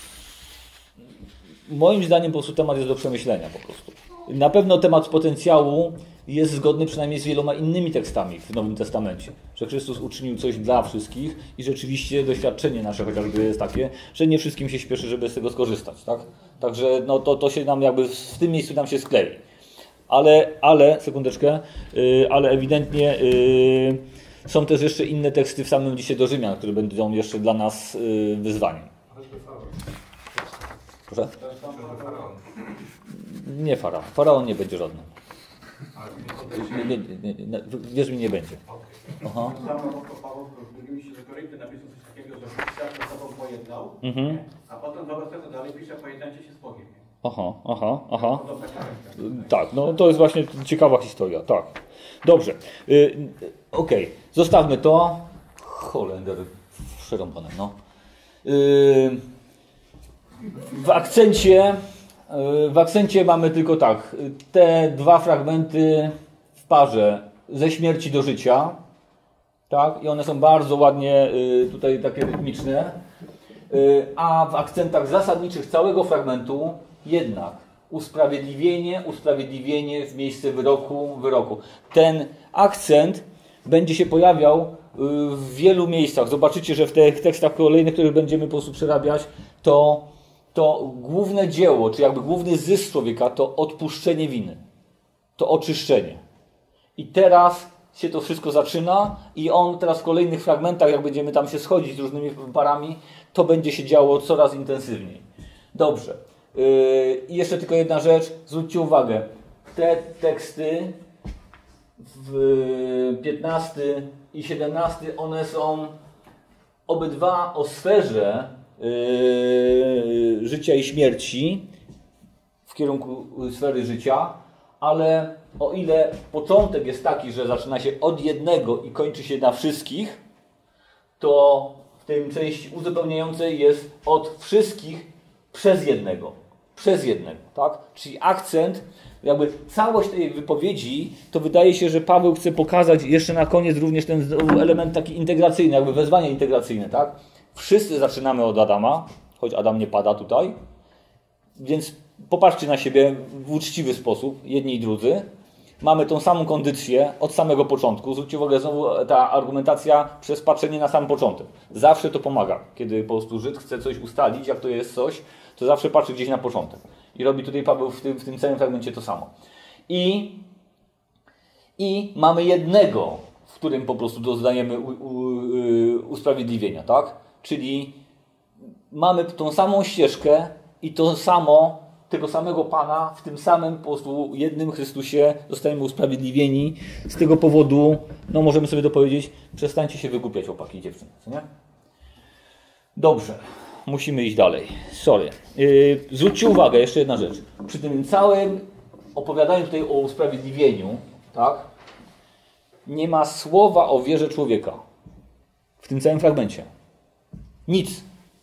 moim zdaniem po prostu temat jest do przemyślenia po prostu. Na pewno temat potencjału jest zgodny przynajmniej z wieloma innymi tekstami w Nowym Testamencie. Że Chrystus uczynił coś dla wszystkich i rzeczywiście doświadczenie nasze chociażby jest takie, że nie wszystkim się śpieszy, żeby z tego skorzystać. Tak? Także no to, to się nam jakby w tym miejscu nam się sklei. Ale, ale sekundeczkę, yy, ale ewidentnie yy, są też jeszcze inne teksty w samym liście do Rzymian, które będą jeszcze dla nas yy, wyzwaniem. Proszę? Nie faraon. Faraon nie będzie żadnym. Nie, nie, nie, wierz mi, nie będzie. Aha. Paweł w drugim liście do Korynty napisał coś takiego, że świat ze sobą pojednał, Mhm. a potem dwa wersety dalej pisze, pojednajcie się z Bogiem. Aha, aha, aha. To taka ręka. Tak, no to jest właśnie ciekawa historia, tak. Dobrze. Yy, Okej, okay. Zostawmy to. Holender, przerąbane, no. Yy, w akcencie W akcencie mamy tylko tak, te dwa fragmenty w parze ze śmierci do życia, tak? I one są bardzo ładnie tutaj takie rytmiczne, a w akcentach zasadniczych całego fragmentu jednak usprawiedliwienie, usprawiedliwienie w miejsce wyroku, wyroku. Ten akcent będzie się pojawiał w wielu miejscach. Zobaczycie, że w tych tekstach kolejnych, które będziemy po prostu przerabiać, to to główne dzieło, czy jakby główny zysk człowieka to odpuszczenie winy. To oczyszczenie. I teraz się to wszystko zaczyna i on teraz w kolejnych fragmentach, jak będziemy tam się schodzić z różnymi parami, to będzie się działo coraz intensywniej. Dobrze. I yy, jeszcze tylko jedna rzecz. Zwróćcie uwagę. Te teksty w piętnasty i siedemnasty, one są obydwa o sferze Yy, życia i śmierci w kierunku sfery życia, ale o ile początek jest taki, że zaczyna się od jednego i kończy się na wszystkich, to w tej części uzupełniającej jest od wszystkich przez jednego. Przez jednego, tak? Czyli akcent jakby całość tej wypowiedzi, to wydaje się, że Paweł chce pokazać jeszcze na koniec również ten element taki integracyjny, jakby wezwanie integracyjne, tak? Wszyscy zaczynamy od Adama, choć Adam nie pada tutaj, więc popatrzcie na siebie w uczciwy sposób, jedni i drudzy. Mamy tą samą kondycję od samego początku. Zwróćcie uwagę, znowu ta argumentacja przez patrzenie na sam początek. Zawsze to pomaga. Kiedy po prostu Żyd chce coś ustalić, jak to jest coś, to zawsze patrzy gdzieś na początek. I robi tutaj Paweł w tym, w tym całym fragmencie to samo. I, i mamy jednego, w którym po prostu doznajemy u, u, u, usprawiedliwienia, tak? Czyli mamy tą samą ścieżkę i to samo, tego samego Pana, w tym samym po prostu jednym Chrystusie zostajemy usprawiedliwieni. Z tego powodu, no możemy sobie to powiedzieć, przestańcie się wygłupiać, chłopaki i dziewczyny, co nie? Dobrze, musimy iść dalej. Sorry. Yy, zwróćcie uwagę, jeszcze jedna rzecz. Przy tym całym opowiadaniu tutaj o usprawiedliwieniu, tak, nie ma słowa o wierze człowieka. W tym całym fragmencie. Nic.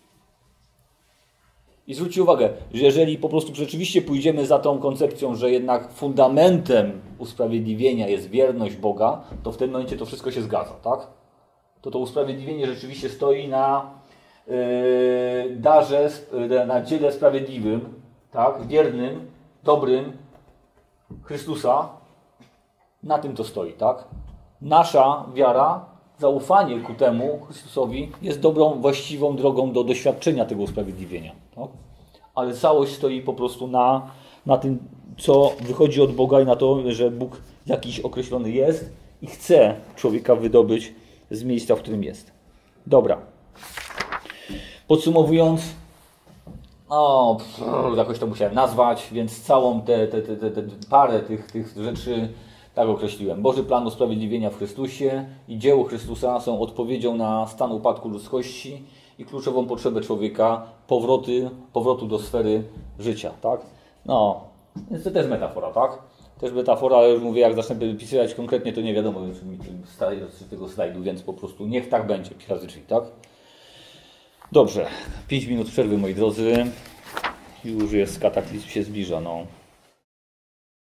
I zwróćcie uwagę, że jeżeli po prostu rzeczywiście pójdziemy za tą koncepcją, że jednak fundamentem usprawiedliwienia jest wierność Boga, to w tym momencie to wszystko się zgadza, tak? To to usprawiedliwienie rzeczywiście stoi na yy, darze, na dziele sprawiedliwym, tak? Wiernym, dobrym Chrystusa. Na tym to stoi, tak? Nasza wiara, zaufanie ku temu Chrystusowi jest dobrą, właściwą drogą do doświadczenia tego usprawiedliwienia. Tak? Ale całość stoi po prostu na, na tym, co wychodzi od Boga i na to, że Bóg jakiś określony jest i chce człowieka wydobyć z miejsca, w którym jest. Dobra. Podsumowując, o, pff, jakoś to musiałem nazwać, więc całą tę te, te, te, te parę tych, tych rzeczy tak określiłem. Boży plan usprawiedliwienia w Chrystusie i dzieło Chrystusa są odpowiedzią na stan upadku ludzkości i kluczową potrzebę człowieka powroty, powrotu do sfery życia, tak? No, więc to też metafora, tak? Też metafora, ale już mówię, jak zacznę wypisywać konkretnie, to nie wiadomo, czy mi z tego slajdu, więc po prostu niech tak będzie, razy drzwi, tak? Dobrze, pięć minut przerwy, moi drodzy. Już jest kataklizm, się zbliża, no.